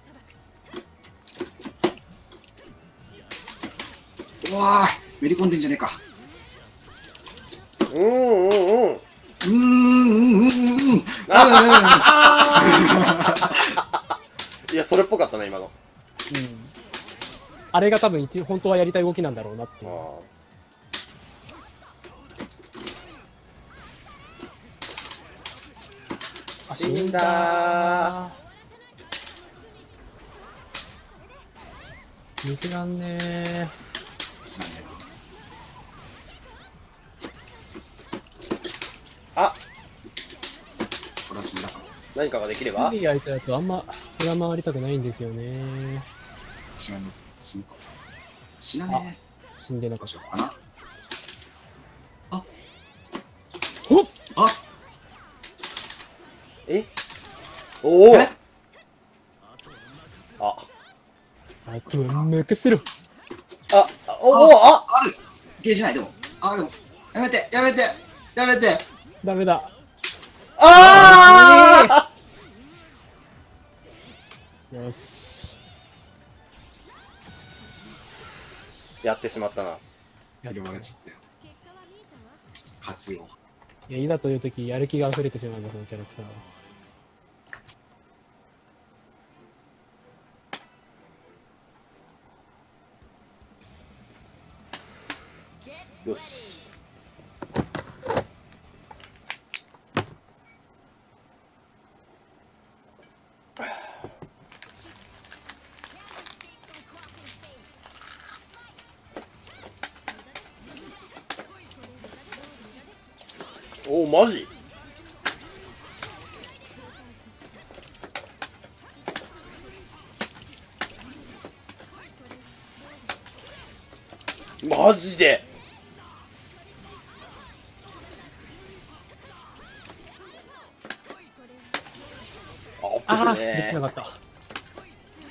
うわー、めり込んでんじゃねえか。 うんうんうん。 うーん、うん、うん、うん。 いや、それっぽかったね、今の。 うん。あれが多分一本当はやりたい動きなんだろうなっていう。 ああ、 死んだー。 抜けらんねー。 あ、 これは死んだか。 何かができれば。 海やりたいとあんま裏回りたくないんですよね。 死なねえ。死ぬか。死なねえ。 死んでなかった。 かな。あ、 ほっあ、 えおお。 えあ、 あとは任せろ。 あ、おお、あ、 ある。ゲージない、でも。あ、でも。やめて、やめて、やめて。 ダメだ。 あー。 よし。 やってしまったな。 広がっちゃったよ。活用。 いや、いざという時やる気が溢れてしまうんだ、そのキャラクターは。 よし。おお、マジ。マジで。 ああ、 危ねえ。 できなかった。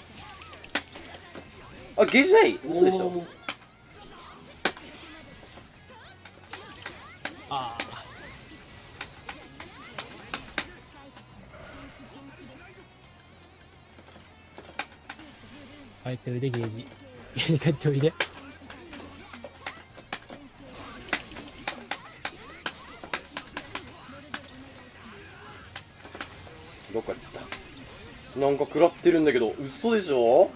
ゲージない嘘でしょ。 おーああ。帰っておいで、ゲージ。ゲージ帰っておいで。 どっか行った。なんか食らってるんだけど、嘘でしょ。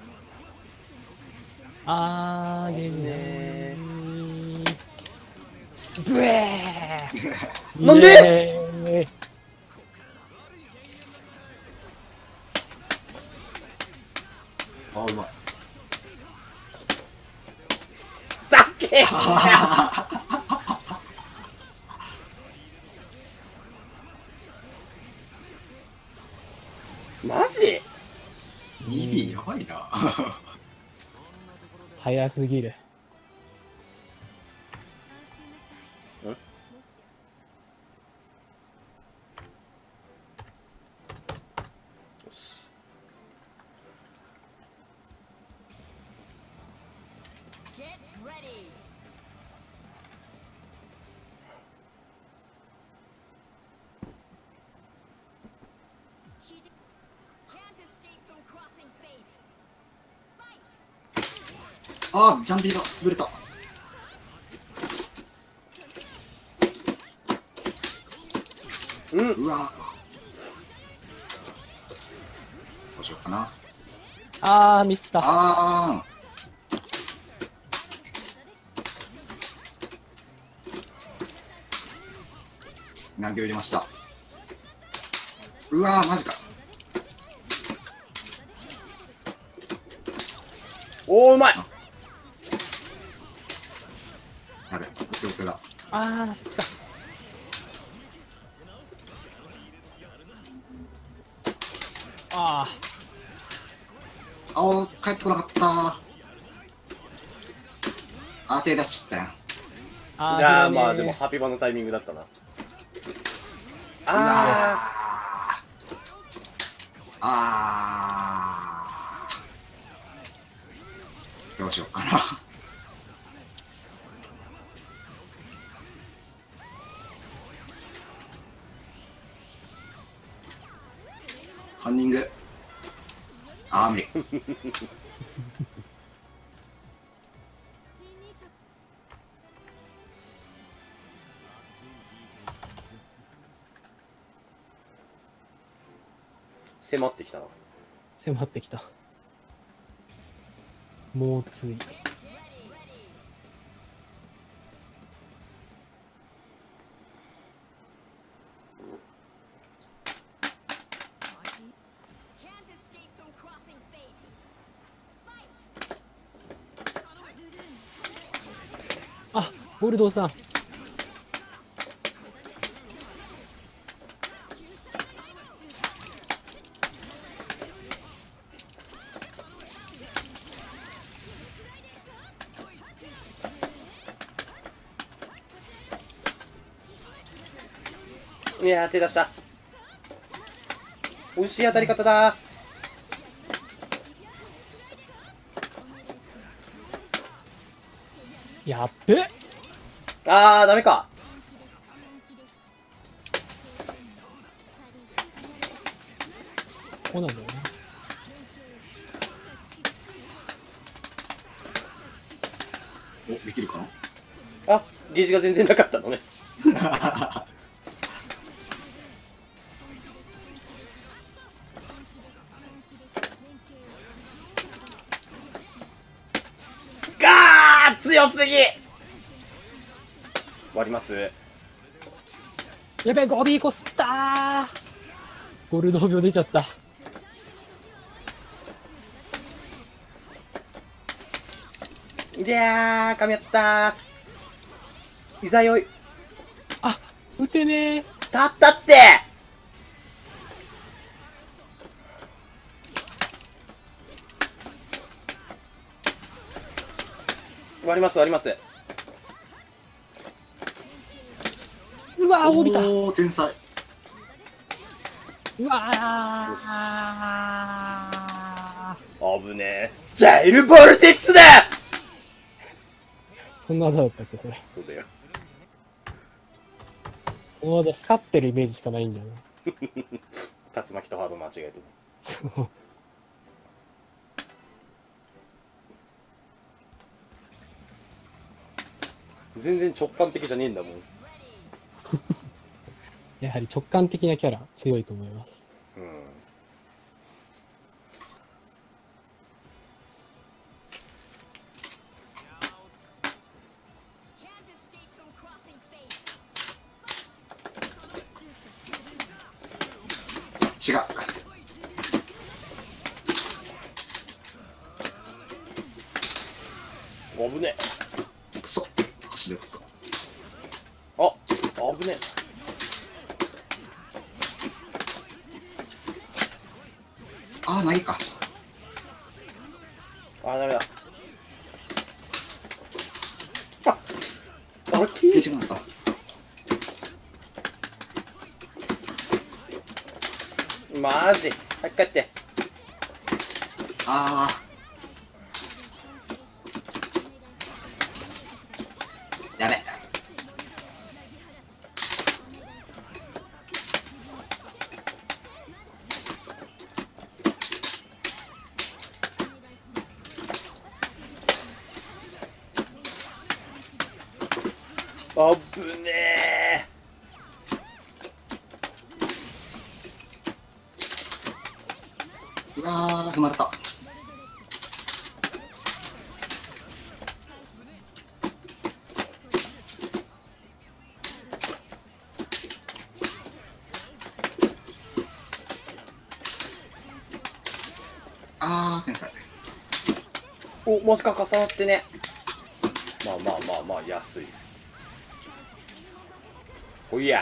あー、ゲージねねー。ブエーなんでイエーイあうまい。 ざっけマジ。 イービーやばいな。 早すぎる。 よし。 あー、ジャンビーが潰れた。 うん。 うわー、どうしようかな。 あー、ミスった。 あー、投げ入れました。うわー、マジか。 おー、うまい。 やべ、強制だ。 あー、そっちか。ああお、帰ってこなかったー。あー、手出しちゃったよ。 ー。あー、 いやー、 拾えねーまあでもハピバのタイミングだったな。 うわあー。あー。どうしようかな。カンニング。あー、無理。 迫ってきたな。 迫ってきた。猛追。あ、ボルドーさん。 いやー、手出した。惜しい当たり方だ。 やっべ。 あー、ダメか。 こうなんだよね。 お、できるかな。 あ、ゲージが全然なかったのね。ガー強すぎ。割ります。 やべえ、ゴビーコ吸ったー。ゴルドー病出ちゃった。 いやー、噛み合ったー。いざよい。 あ、撃てねえ。 たったって。割ります割ります。 うわー、帯びた。 おー、天才。 うわよしー。 危ねえ。 ジャイルボルテックスだ。 そんな技だったっけ、それ。 そうだよ。 その技、スカってるイメージしかないんだよな。 竜巻とハード間違えてる。 そう。 全然直感的じゃねえんだもん。 やはり直感的なキャラ、強いと思います。 うん。 違う。 危ねえ。 くそ。走れよかっあ、危ねた。ああ、ないか。 え。あ、ダメだ。あ、ラッキー。 消えちまった。 マジ。はい、帰って。 ああ。やべ。 あぶねえ。 うわー、踏まれた。あー、天才。 お、もしか重なってね。まあまあまあまあ、安い。ほいや。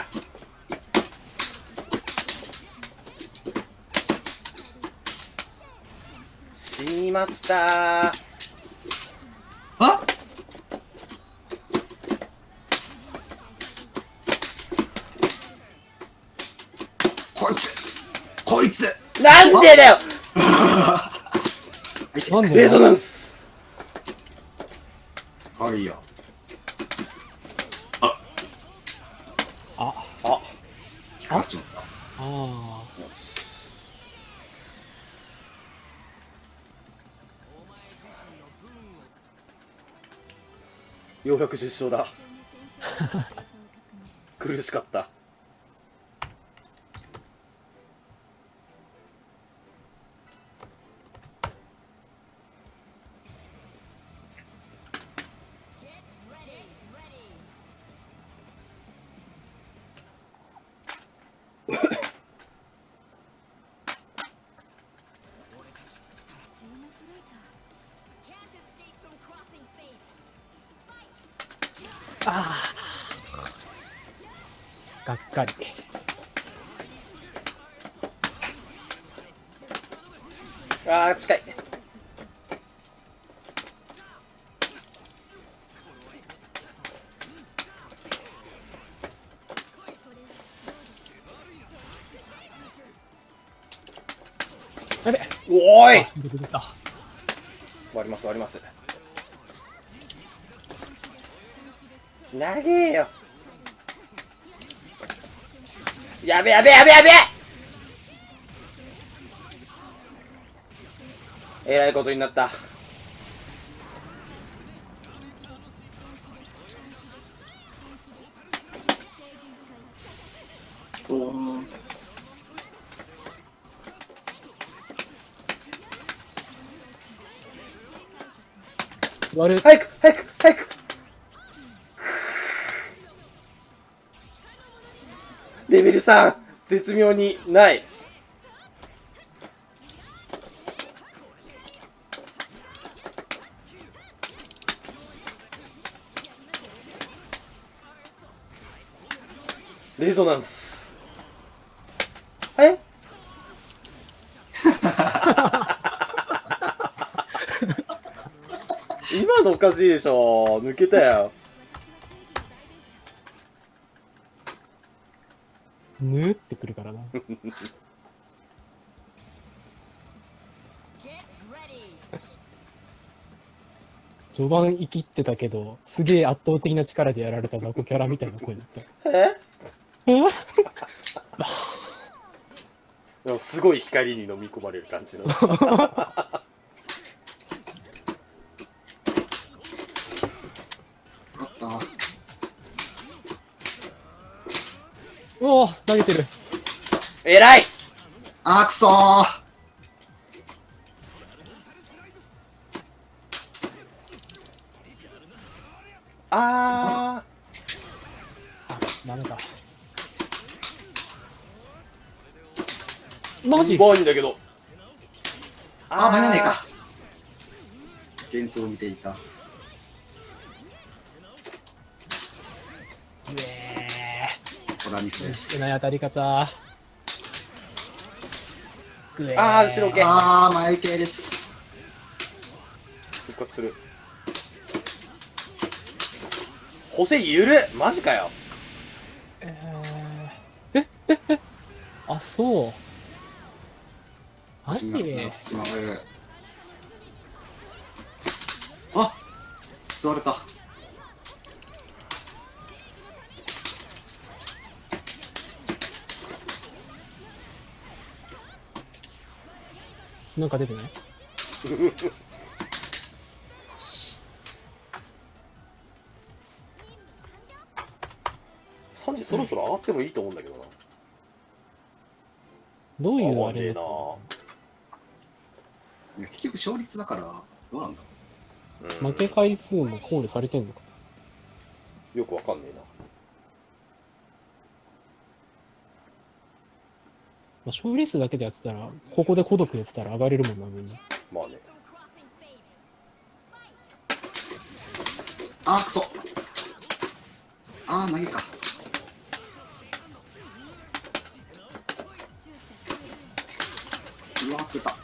死にましたー。 あ、こいつこいつなんでだよ。 なんでレゾナンス。 かいよ。 あ、 あ、 引っかかっちまった。 ああ。 ようやくじゅっ勝だ。苦しかった。 ああ。がっかり。 あー、近い。 やべ。 おーい。 あ、出てきた。 割ります割ります。投げよ。やべやべやべやべ。えらいことになった。 おー、 割る。 早く早く早く。レベルさん絶妙にない。レゾナンス。え今のおかしいでしょ。抜けたよ。 ぬーってくるからな。 序盤生きってたけど、すげえ圧倒的な力でやられた雑魚キャラみたいな声だった。 ええでもすごい光に飲み込まれる感じの。 よかった。 おお、投げてる。 えらい。 あーくそー。 ああ、ダメか。マー。 ジうまいんだけど。 あー、間に合わねえか。幻想を見ていた。 うえトラミスでー。 す。 少ない当たり方。ぐえーあー後ろ系あー、前受けです。 復活する。補正ゆるっマジかよ。 えー、えええあ、そう。マジ足がつながってしまう。あ、座れた。 なんか出てない？ さんじそろそろ上がってもいいと思うんだけどな。 どういうわかんねえな。 あれだ。 いや結局勝率だからどうなんだろうん負け回数も考慮されてんのか。 よくわかんねえな。 まあ、勝利数だけでやってたら、ここで孤独やってたら上がれるもんな、みんな。 まあね。 う。あーくそ。あー投げか。うわ忘れた。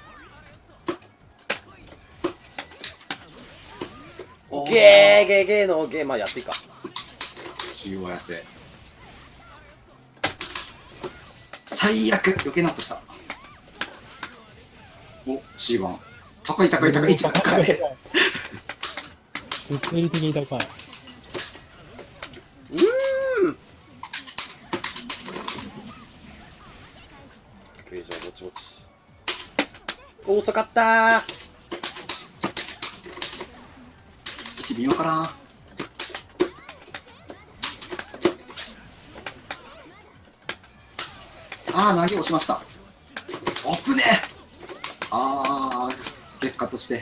おーゲーゲーゲーのゲーまあやっていいか。 中央痩せ。最悪余計なことした。お シーワン 高い高い高い位置が高い。 物理的に高い。 うーん形状ぼちぼち。遅かったー。 位置微妙かな。ああ投げ押しました。おっぶねえ。ああ結果として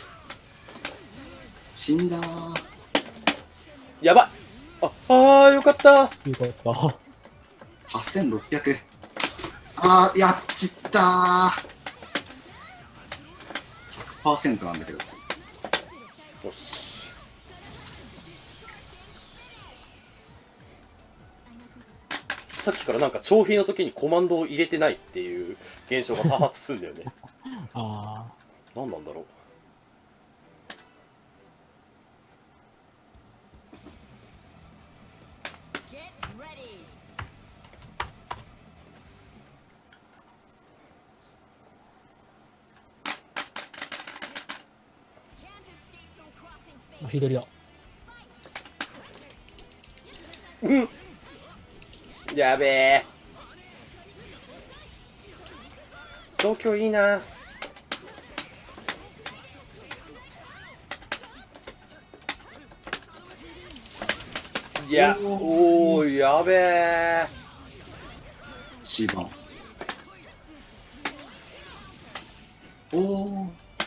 死んだー。 やばい。ああーよかったー。 よかった。 はっせんろっぴゃく。ああやっちったー。ひゃくパーセント なんだけど。 よし。さっきからなんか徴兵の時にコマンドを入れてないっていう現象が多発するんだよね。 あ何なんだろう。 あ、左だ。 うんやべえ。東京いいな。いやおおやべえ。 シーワン。おお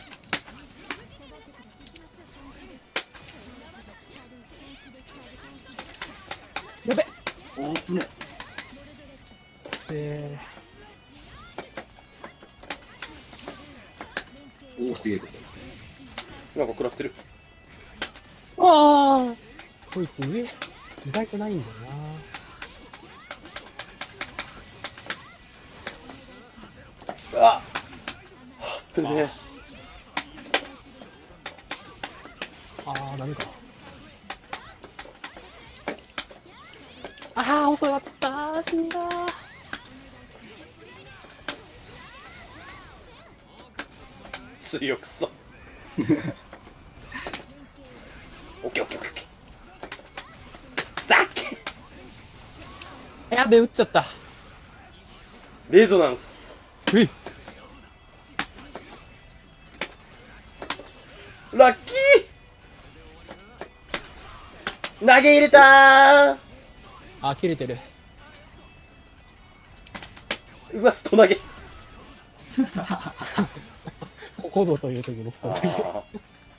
やべっおーぶねせー。 おおすげえとこ。 なんか食らってる。 ああこいつ上、意外とないんだよな。 あっぶねえ。 ああ、ダメか。ああ、遅かったー。死んだー。 強くそ。 やべ、打っちゃった。 レゾナンス。 うい。 ラッキー。投げ入れたー。 あ、切れてる。 うわ、スト投げ。 ここぞという時のストーリー。 あ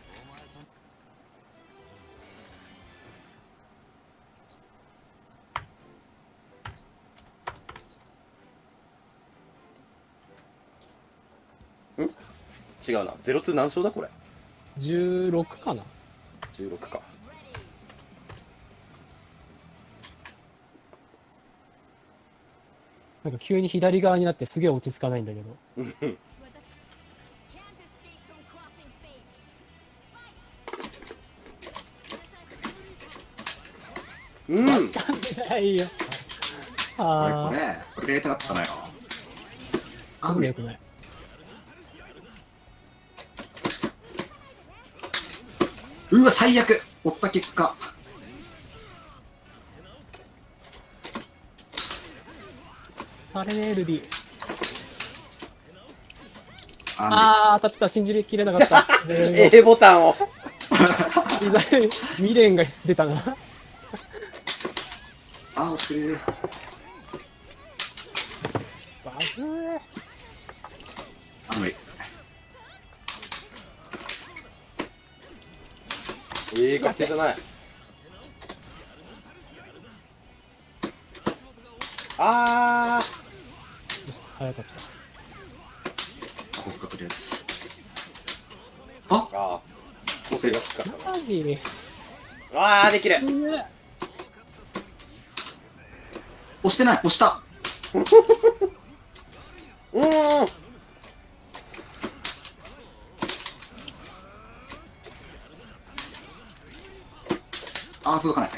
ーん違うな。ゼロツー何勝だこれ。 じゅうろくかな。 じゅうろくか。 なんか急に左側になってすげえ落ち着かないんだけど。 うん。 ないよ。 これあこれこれやりたかったのよ。 あ、なんでよくない。 うわ最悪。追った結果。 あれね、ルビー。 ああー、当たってた。信じきれなかった。 A ボタンを。 未練が出たな。 あ押してる。 バグー。 あ無理。 ええ、確定じゃない。あー。 早かった。 ここかとりあえず。ああー。補正が低かったな。 マジで。 あー、できる。 押してない押した。 うーん。 あー届かない。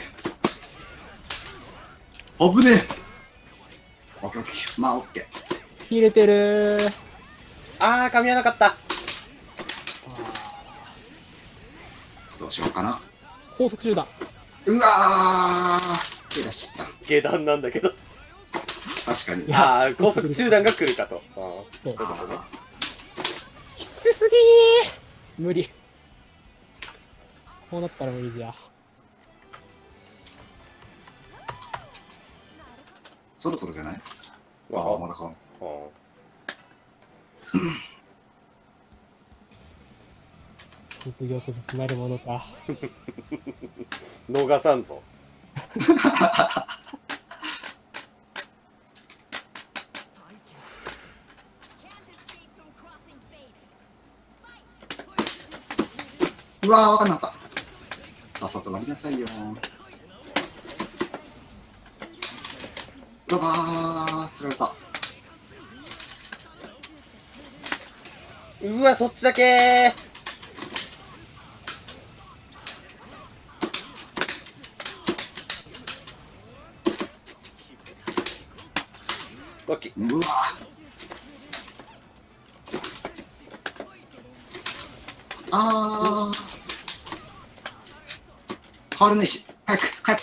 危ねえ。オッケーオッケー。まあオッケー。 切れてるー。 あー、噛み合わなかった。 どうしようかな。 高速中断。 うわー手出した。 下段なんだけど。 確かに。 いやああ、高速中断が来るかと。あーそうそういうことね。 きつすぎー。無理。こうなったら無理じゃ。 そろそろじゃない？ あああまだか。 あー卒業せずとなるものか。 逃さんぞ。 うわーわかんなかった。さっさと割りなさいよ。うわー釣られた。 うわ、そっちだけー。オッケー。 うわあー変わるねえし早く帰って。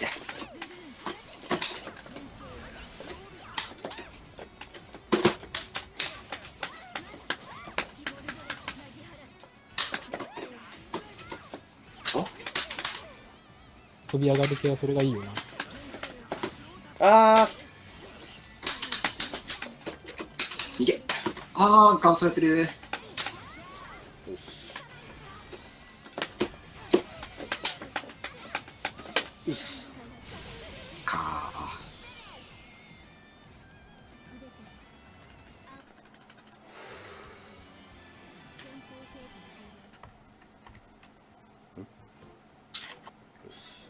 お飛び上がる系はそれがいいよな。 あ逃げ。あーかわされてる。 ー。よし。うっす。 かーよし。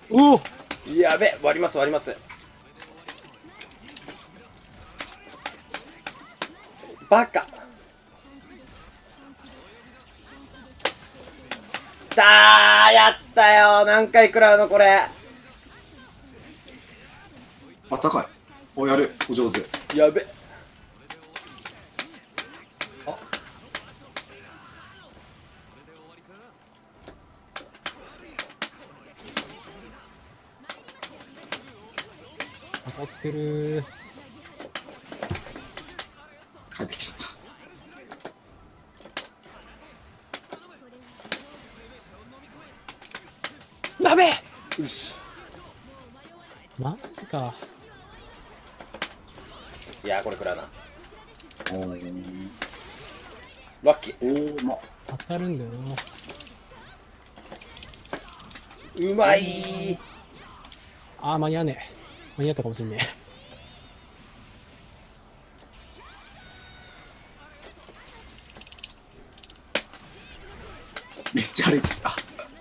おおやべ、割ります割ります。バカだー、やったよ。何回食らうのこれ。 あったかい。お、やる。お上手。 やべ。あ、 当たってる。 帰ってきちゃった。 ダメ。 よし。 マジか。 いやー、これ食らうな。 おーラッキー。 おー、ま。 当たるんだよな。 うまいー。 あー間に合わねえ。間に合ったかもしんねめっちゃ歩いてた。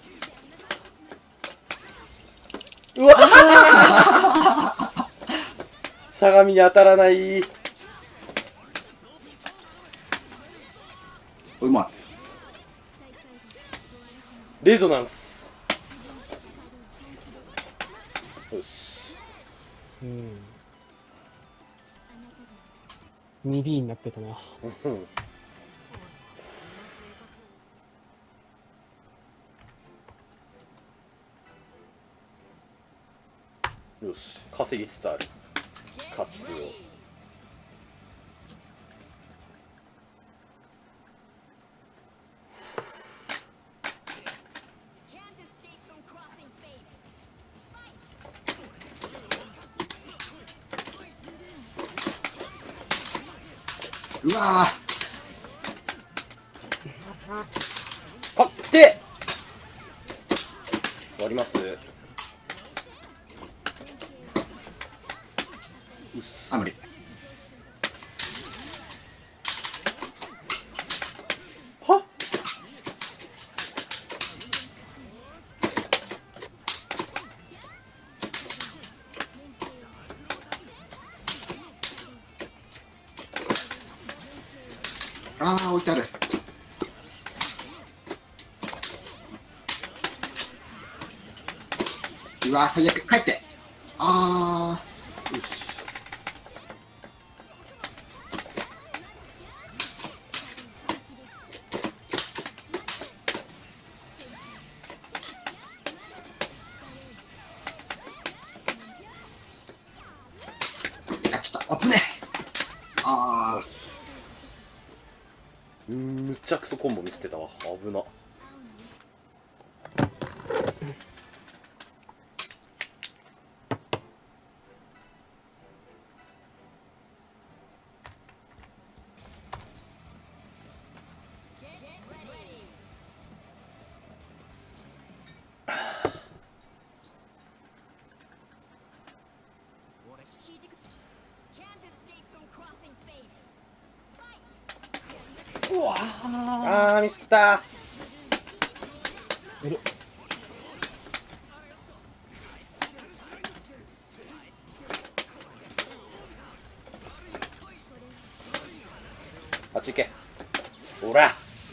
うわしゃがみに当たらない。 うまレゾナンス。よし。 え。うん。にビー になってたな。 うんよし、稼ぎつつある。勝ち数を。 い。うわあって割ります。うっす。 ー、あ、無理。 はっ。 あー、置いてある。うわー、最悪。帰って。あよし。 ー。あ、ちょっと、危ねえ。あー。 うーん、むっちゃくそコンボ見せてたわ。危な。 うわあー、ミスったー。いる。 あっち行け。ほら。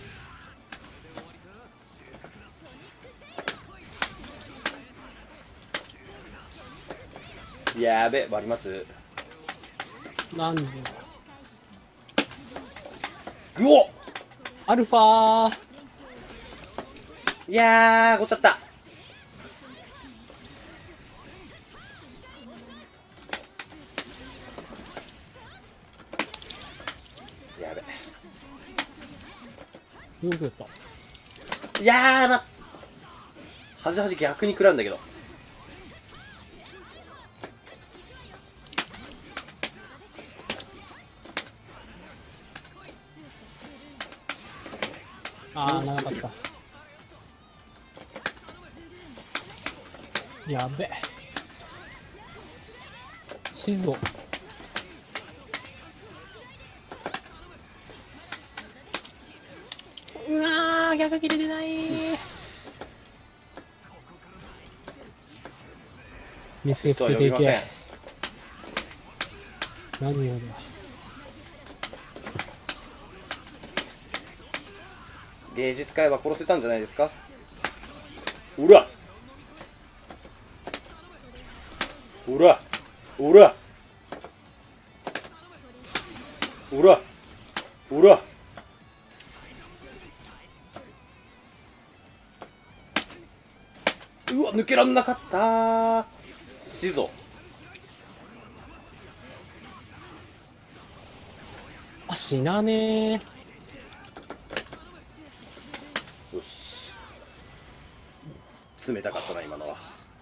やべ、割ります。 なんでぐおっ。 アルファー。 いやー、ごっちゃった。やべ。 よくやった。 いやー、ま、はじはじ逆に食らうんだけど。 あー、長かった。やべ。シズオ。うわー、逆切れてないー。 見せつけていけ。何をだ。 芸術使えば殺せたんじゃないですか。うらうらうらうらうらうわ抜けらんなかったー。しぞあ、死なねー。 よし冷たかったな今のは。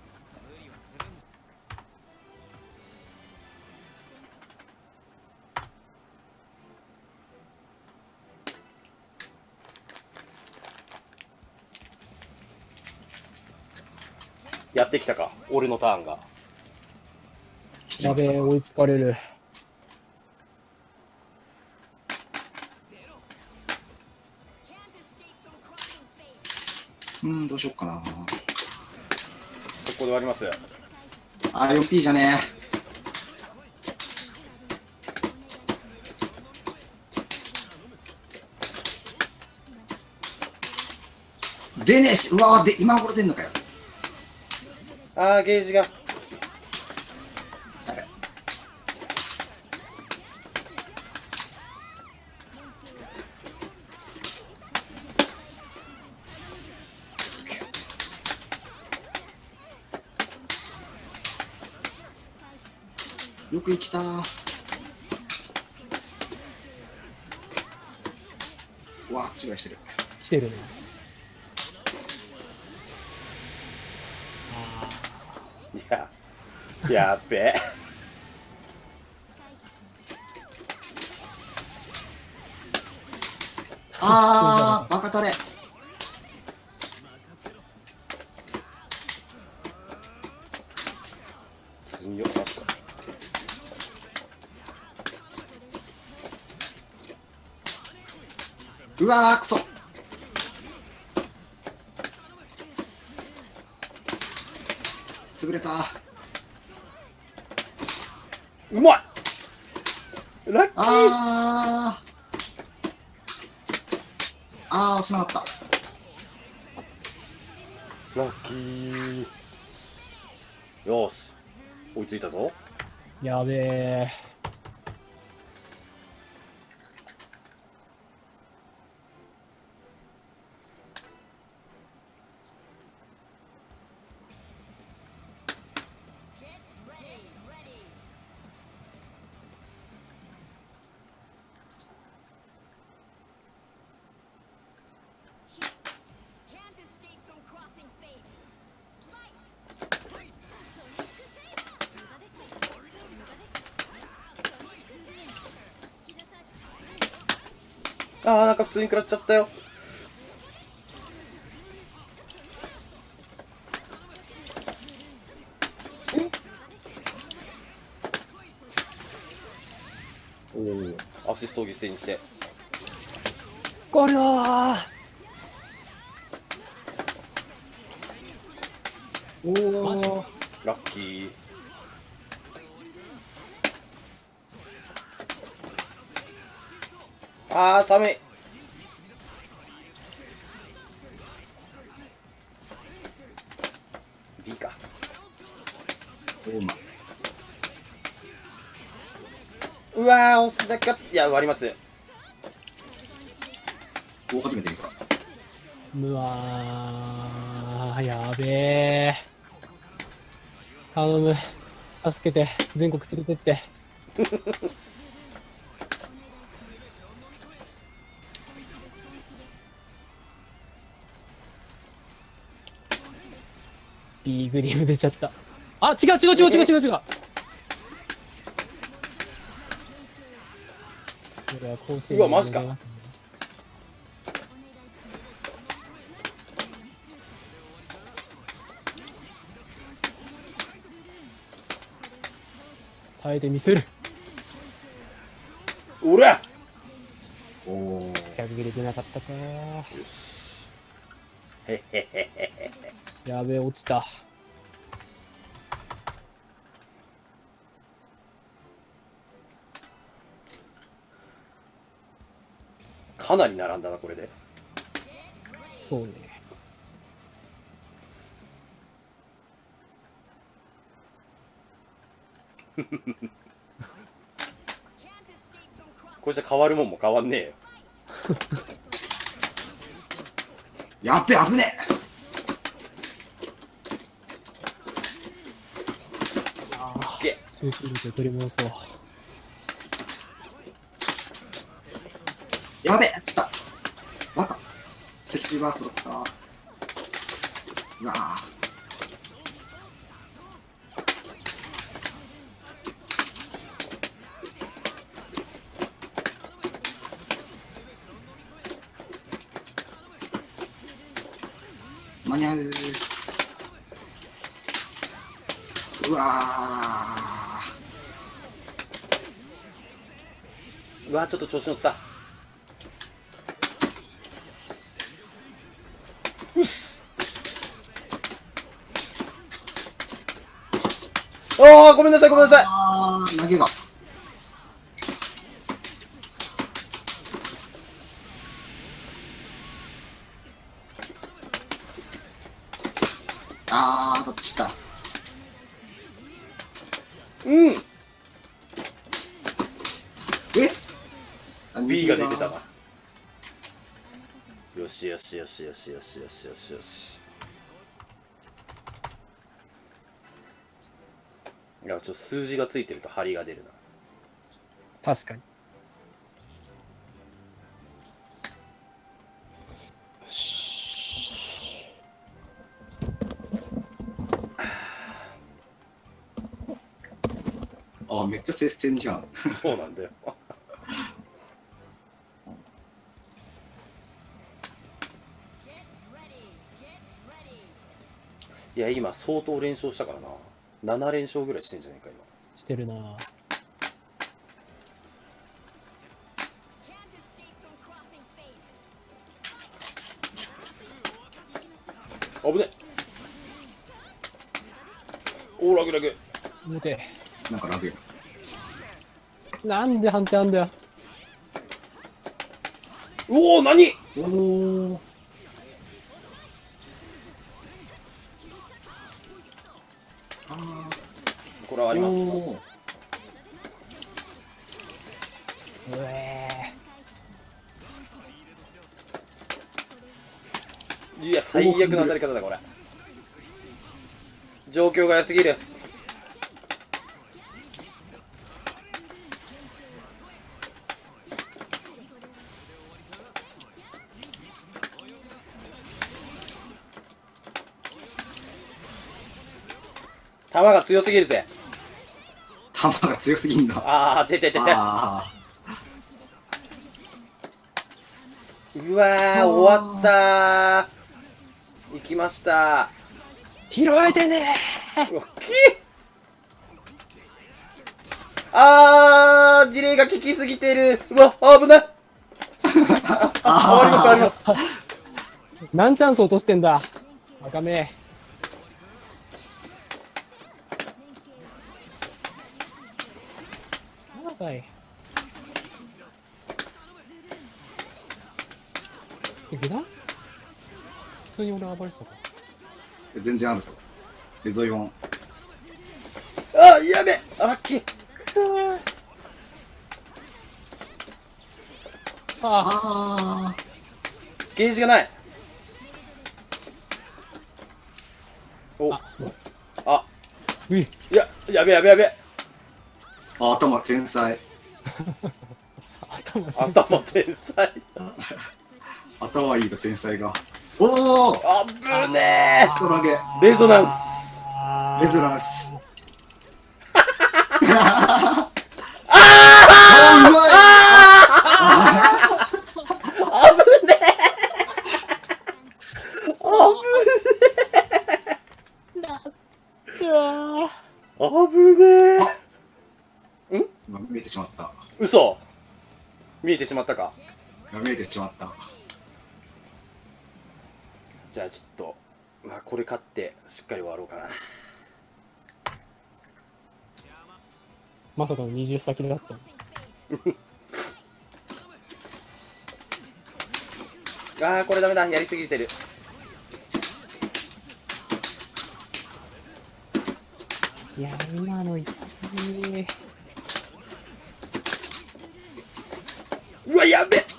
やってきたか俺のターンが。 やべえ、追いつかれる。 うん、どうしよっかな。 そこで終わります。 あー、よんピー じゃねえ。出ねえし、うわーで、今頃出んのかよ。 あーゲージが。 やべよく生きたー。うわー、違いしてる。 来てるね。 いややっべえ。 あー、バカタレ。 強っ確かうわー、くそ。潰れた。 うまいラッキー。 あー。あー、押しなかった。 ラッキー。よーし追いついたぞ。 やべえ。 あーなんか普通に食らっちゃったよ。おおアシストを犠牲にして。 これだー。 おー。 ラッキー。あー寒い。B か。 おーま。 うわー押すだけ。いや終わります。 おー、初めて見た。 うわー、やべえ。頼む。助けて。全国連れてって。ビーグリム出ちゃった。あ、違う違う違う違う違う違う。これは甲子園うわマジか。 耐えてみせる。 おらおー。 逆切れ出なかったか。 よしへへへへへ。 やべえ、落ちた。 かなり並んだなこれで。 そうね。 これじゃ変わるもんも変わんねえよ。 やっべ危ねああ、 け集中力を取り戻そう。 え。やべえちょっとバカ。脊椎バーストだった。うわあ。間に合う。うわあ。 うわちょっと調子乗った。うっす。ああごめんなさいごめんなさい。 あー投げが。あーどっちだ。 うんえあ B が出てたな。よしよしよしよしよしよしよしよし。いやちょっと数字がついてると張りが出るな。 確かに。 あめっちゃ接戦じゃん。 そうなんだよ。いや今相当連勝したからな。なな連勝ぐらいしてんじゃないか今。 してるな。 危ね。おーラグラグ。 見て。 なんかラグや。 なんで判定あんだよ。 うおー何。 おお。 あこれはあります。 おうえいや最悪な当たり方だこれ。状況が良すぎる。球が強すぎるぜ。 球が強すぎんだ。 ああ出て出て。 あうわー終わったー。行きました。 拾えてねうわきあーディレイが効きすぎてる。うわ危ない。あありますあります。 ー。何チャンス落としてんだ。バカめ。なんださい。いけた？普通に俺暴れてたか。 ー全然あるぞ。レゾイオン。 あやべあラッキー。 ああ、 あゲージがない。おああうい。 いややべやべやべ。 あ頭天才。 頭頭天才。 頭いいと天才が。おおあぶねストラゲ。 ー。レゾナンス。 レズランス。 ああうまい。 あぶねー。あぶねー。 今見えてしまった。 嘘。見えてしまったか。 今見えてしまった。 じゃあちょっとまあこれ勝ってしっかり終わろうかな。 まさかのにじゅう先だった。 ああこれダメだ、やりすぎてる。 いや今の痛すぎ。 うわやべっ。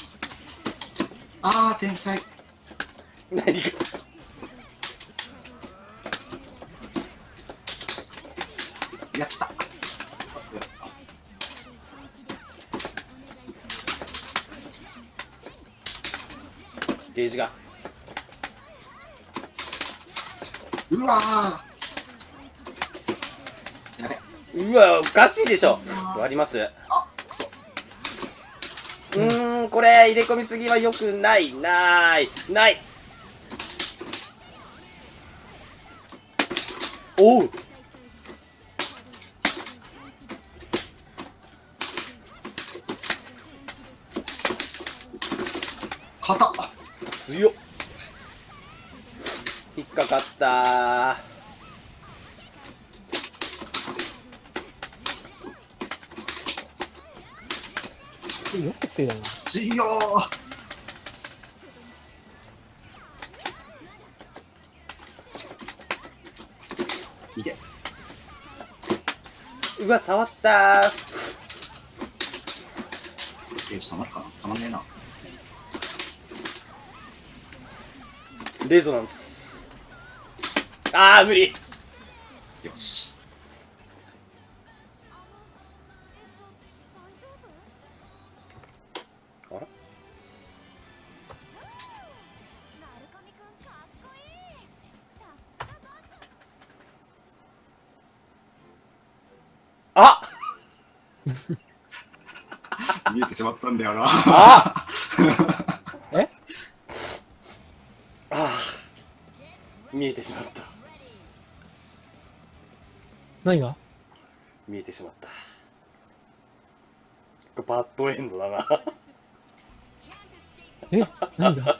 あー天才。 何かやっちゃった。 ゲージが。 うわーやべ。 うわおかしいでしょ。割ります。 あくそ。 うーんこれ入れ込みすぎはよくないないないおう硬っ。 強っ。引っかかったー。よく防いだな。 強ー。いけ。 うわ触ったー。 ゲージたまるかな。たまんねえな。 レゾナンス。あー無理。 よし。 あらあ見えてしまったんだよな。 あえあ見えてしまった。 何が？ 見えてしまった。バッドエンドだな。 え何が？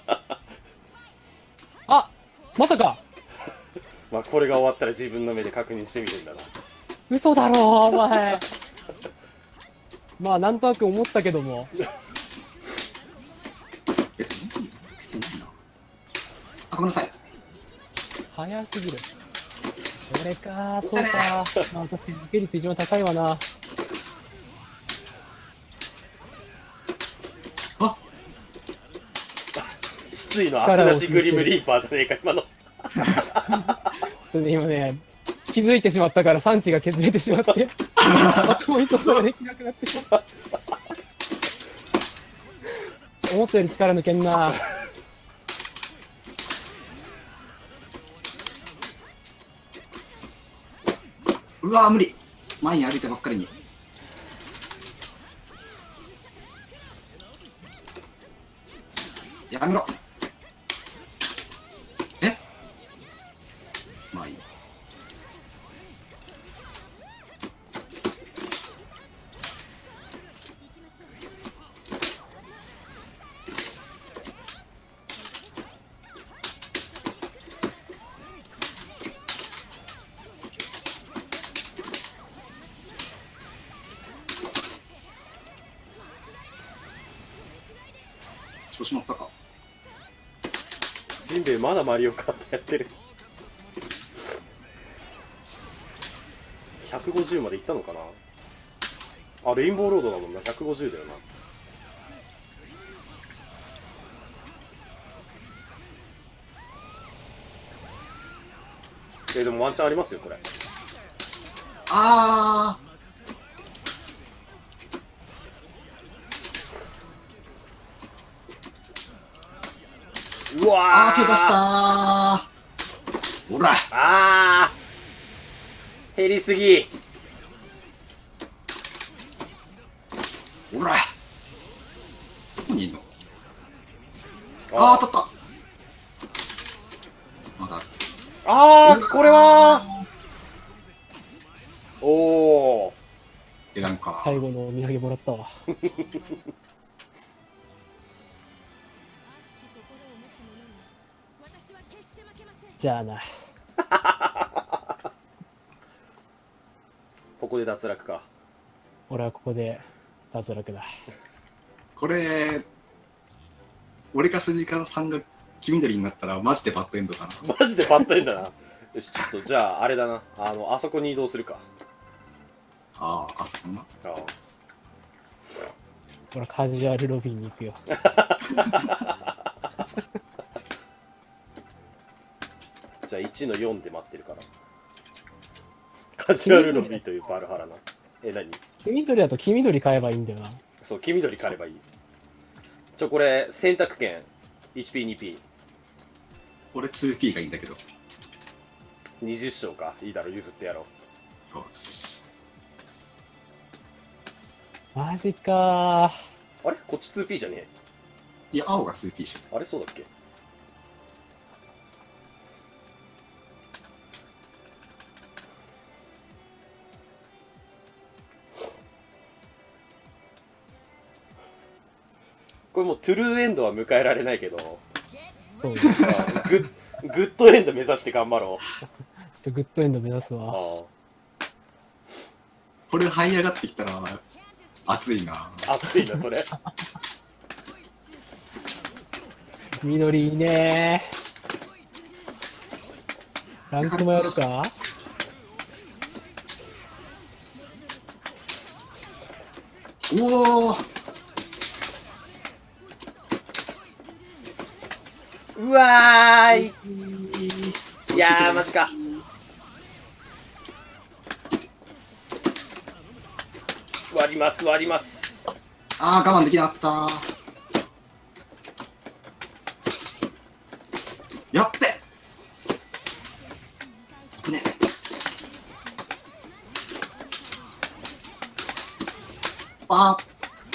あまさか。 まあこれが終わったら自分の目で確認してみるんだな。 嘘だろお前。まあなんとなく思ったけども。 別に必要ないな。あ、ごめんなさい。 早すぎる。これかそうか。まあ確かに受け率一番高いわな。 あ、 失意の足なしグリムリーパーじゃねえか今の。 ちょっとね今ね気づいてしまったから産地が削れてしまってまともに操作ができなくなってしまった。思ったより力抜けんな。 うわー無理。前に歩いてばっかりに。やめろ。え、まあいい。調子乗ったか。 ジンベエまだマリオカートやってる。ひゃくごじゅうまでいったのかな。あレインボーロードだもんな。ひゃくごじゅうだよな。えでもワンチャンありますよこれ。 あーうわーあー怪我したー。ほらあー減りすぎ。 ほら、どこにいんの。あー当たった。まだあーこれはおおいらんか。 最後のお土産もらったわ。じゃあな。 ここで脱落か。 俺はここで脱落だ。 これ俺か筋川さんが黄緑になったらマジでバッドエンドだな。 マジでバッドエンドだな。よし、ちょっとじゃああれだな、あのあそこに移動するか。 ああ、あそこな。 ああ、 ほら、カジュアルロビーに行くよ。 じゃあいちのよんで待ってるからカジュアルロビーというバルハラな。え、何？ 黄緑だと黄緑買えばいいんだよな。 そう、黄緑狩ればいい。ちょ、これ選択権 いちピーにピー。 俺 ツーピー がいいんだけど。 にじゅっ勝か。いいだろ、譲ってやろう。 よし。 マジかあれこっち ツーピー じゃねえ。 いや、青が ツーピー じゃん。 あれそうだっけ。これもうトゥルーエンドは迎えられないけど、 そうね。 あグッグッドエンド目指して頑張ろう。 ちょっとグッドエンド目指すあわ。 あ、 これ這い上がってきたら熱いな。 熱いなそれ。 緑いいねー。ランクもやるか。 おお、 うわーい。いやーマジか。割ります割ります。 ああ、我慢できなかった。やっべ。危ね。あー。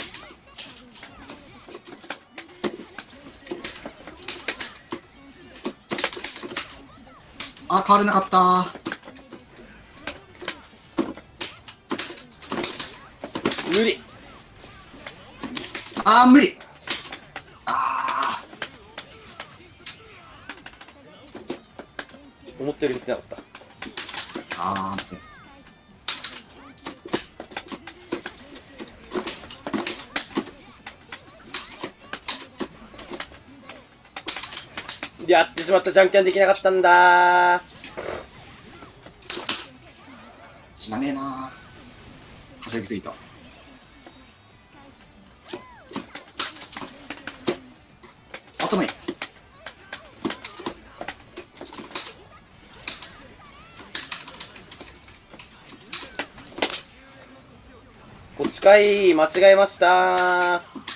あ、変われなかった。 無理。 あー、無理。あ思ったよりできなかった。 ー。あー。 やってしまった。じゃんけんできなかったんだー。 知らねえなー。はしゃぎすぎた。頭いい。 こっちかい。間違えましたー。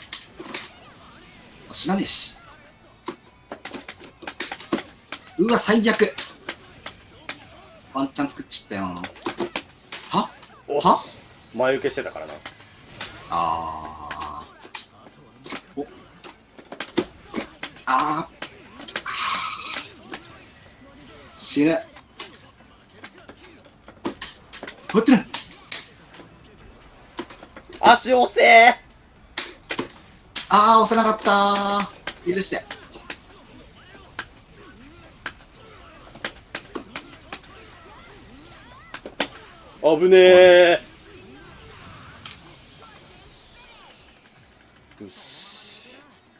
知らねえし。うわ、最悪。ワンチャン作っちったよ。はおっは前受けしてたからな。 あー。お。あー。死ぬ。こうやってる。 足押せー。 あー、押せなかったー。許して。 危ねえ。よし。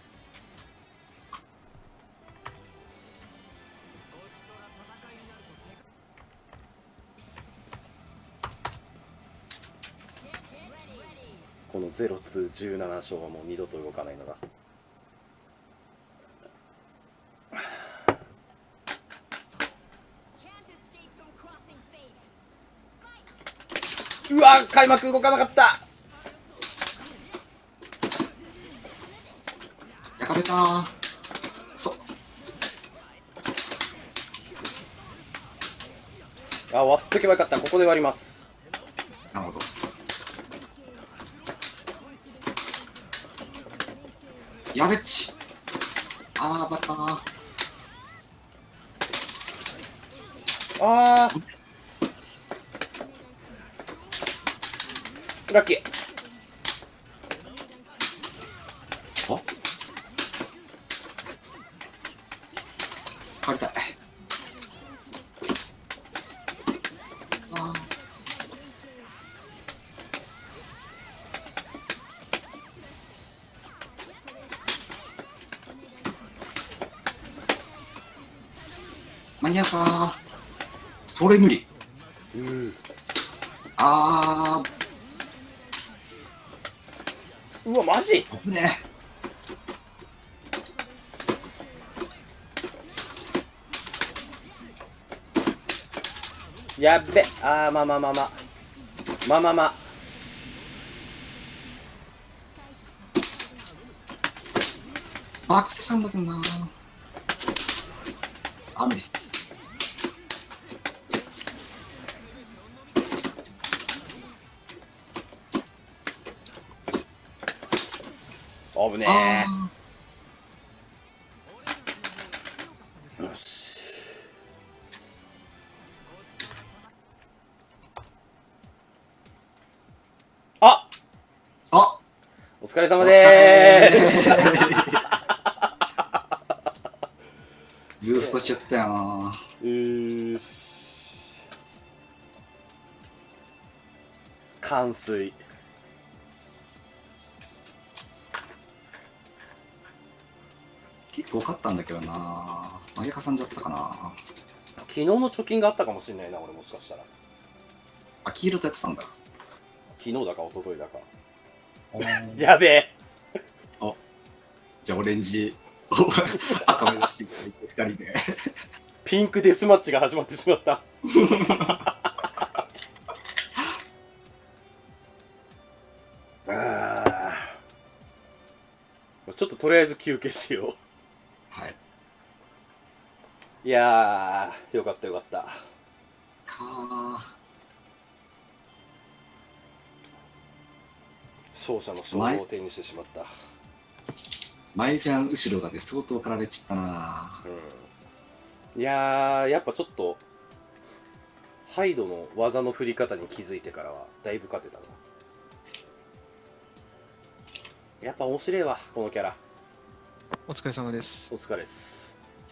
このゼロツーじゅうなな勝はもう二度と動かないのだ。うわ開幕動かなかった。 焼かれたー。そあ割っとけばよかった。ここで割ります。 なるほど。やべっち。あー、バッター。 あーラッキー。 あ、帰りたい。あー。 間に合うか。それ無理。 うーあうわマジー、危ねやっべあーまあまあまあまあまあまあまあえ。バックスしたんだけどな。あ、無理っす。 危ねあえよしあーあ、 お疲れ様でーすブーストしちゃったよな。 うーし冠水結構勝ったんだけどな。負けかさんじゃったかな。 昨日の貯金があったかもしれないな俺もしかしたらあ、黄色とやってたんだ。 昨日だか一昨日だかやべえじゃあオレンジ赤目指していただいてふたりでピンクデスマッチが始まってしまったあーちょっととりあえず休憩しよはい。 ういやーよかったよかったかー。 勝者の称号を手にしてしまった前じゃん後ろがで相当かられちったな。 うんいやーやっぱちょっとハイドの技の振り方に気づいてからはだいぶ勝てたなやっぱ面白いわこのキャラお疲れ様です。 お疲れっす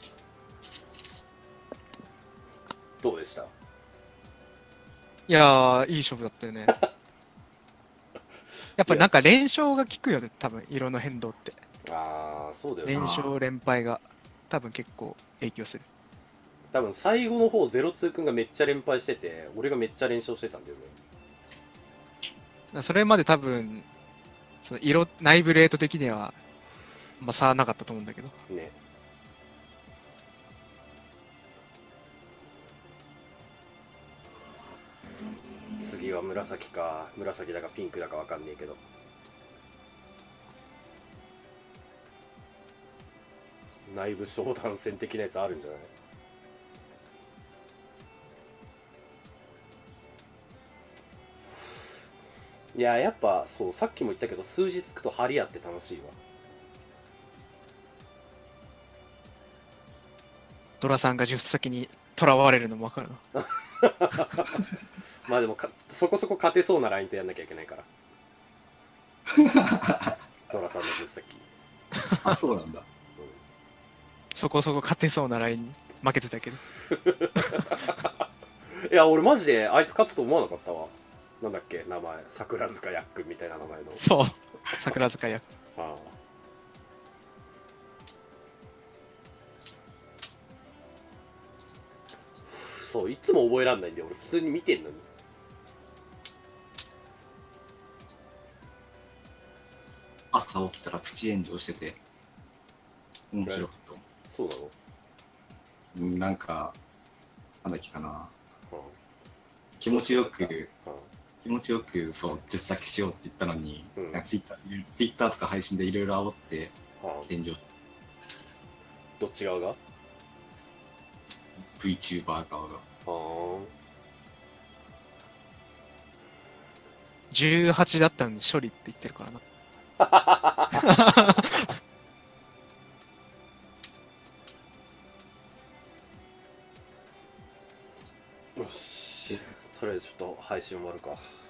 どうでしたいやー、いい勝負だったよね。やっぱなんか連勝が効くよね、多分色の変動って。 ああそうだよね連勝、連敗が多分結構影響する。 多分最後の方ゼロツー君がめっちゃ連敗してて俺がめっちゃ連勝してたんだよねそれまで多分、その色、内部レート的には、まあ差はなかったと思うんだけど。 ね次は紫か紫だかピンクだかわかんねえけど内部商談戦的なやつあるんじゃないいややっぱそうさっきも言ったけど数字つくと張り合って楽しいわドラさんが十先に囚われるのも分かるな。 まあでもかそこそこ勝てそうなラインとやんなきゃいけないからトラさんのじゅっ先あ、そうなんだ。 そこそこ勝てそうなラインに負けてたけど。 いや俺マジであいつ勝つと思わなかったわなんだっけ名前桜塚やっくんみたいな名前のそう。桜塚役。 ああそういつも覚えらんないんで俺普通に見てんのに朝起きたらプチ炎上してて面白かった。 そうなのうんなんか、なんだっけかな。 あ気持ちよく、 あ気持ちよく、そう、じゅっ先しようって言ったのに、 うんなんかツイッター、ツイッターとか配信でいろいろ煽ってああ炎上。 どっち側があ VTuber 側が。 あじゅうはちだったのに処理って言ってるからな。 よしとりあえずちょっと配信終わるか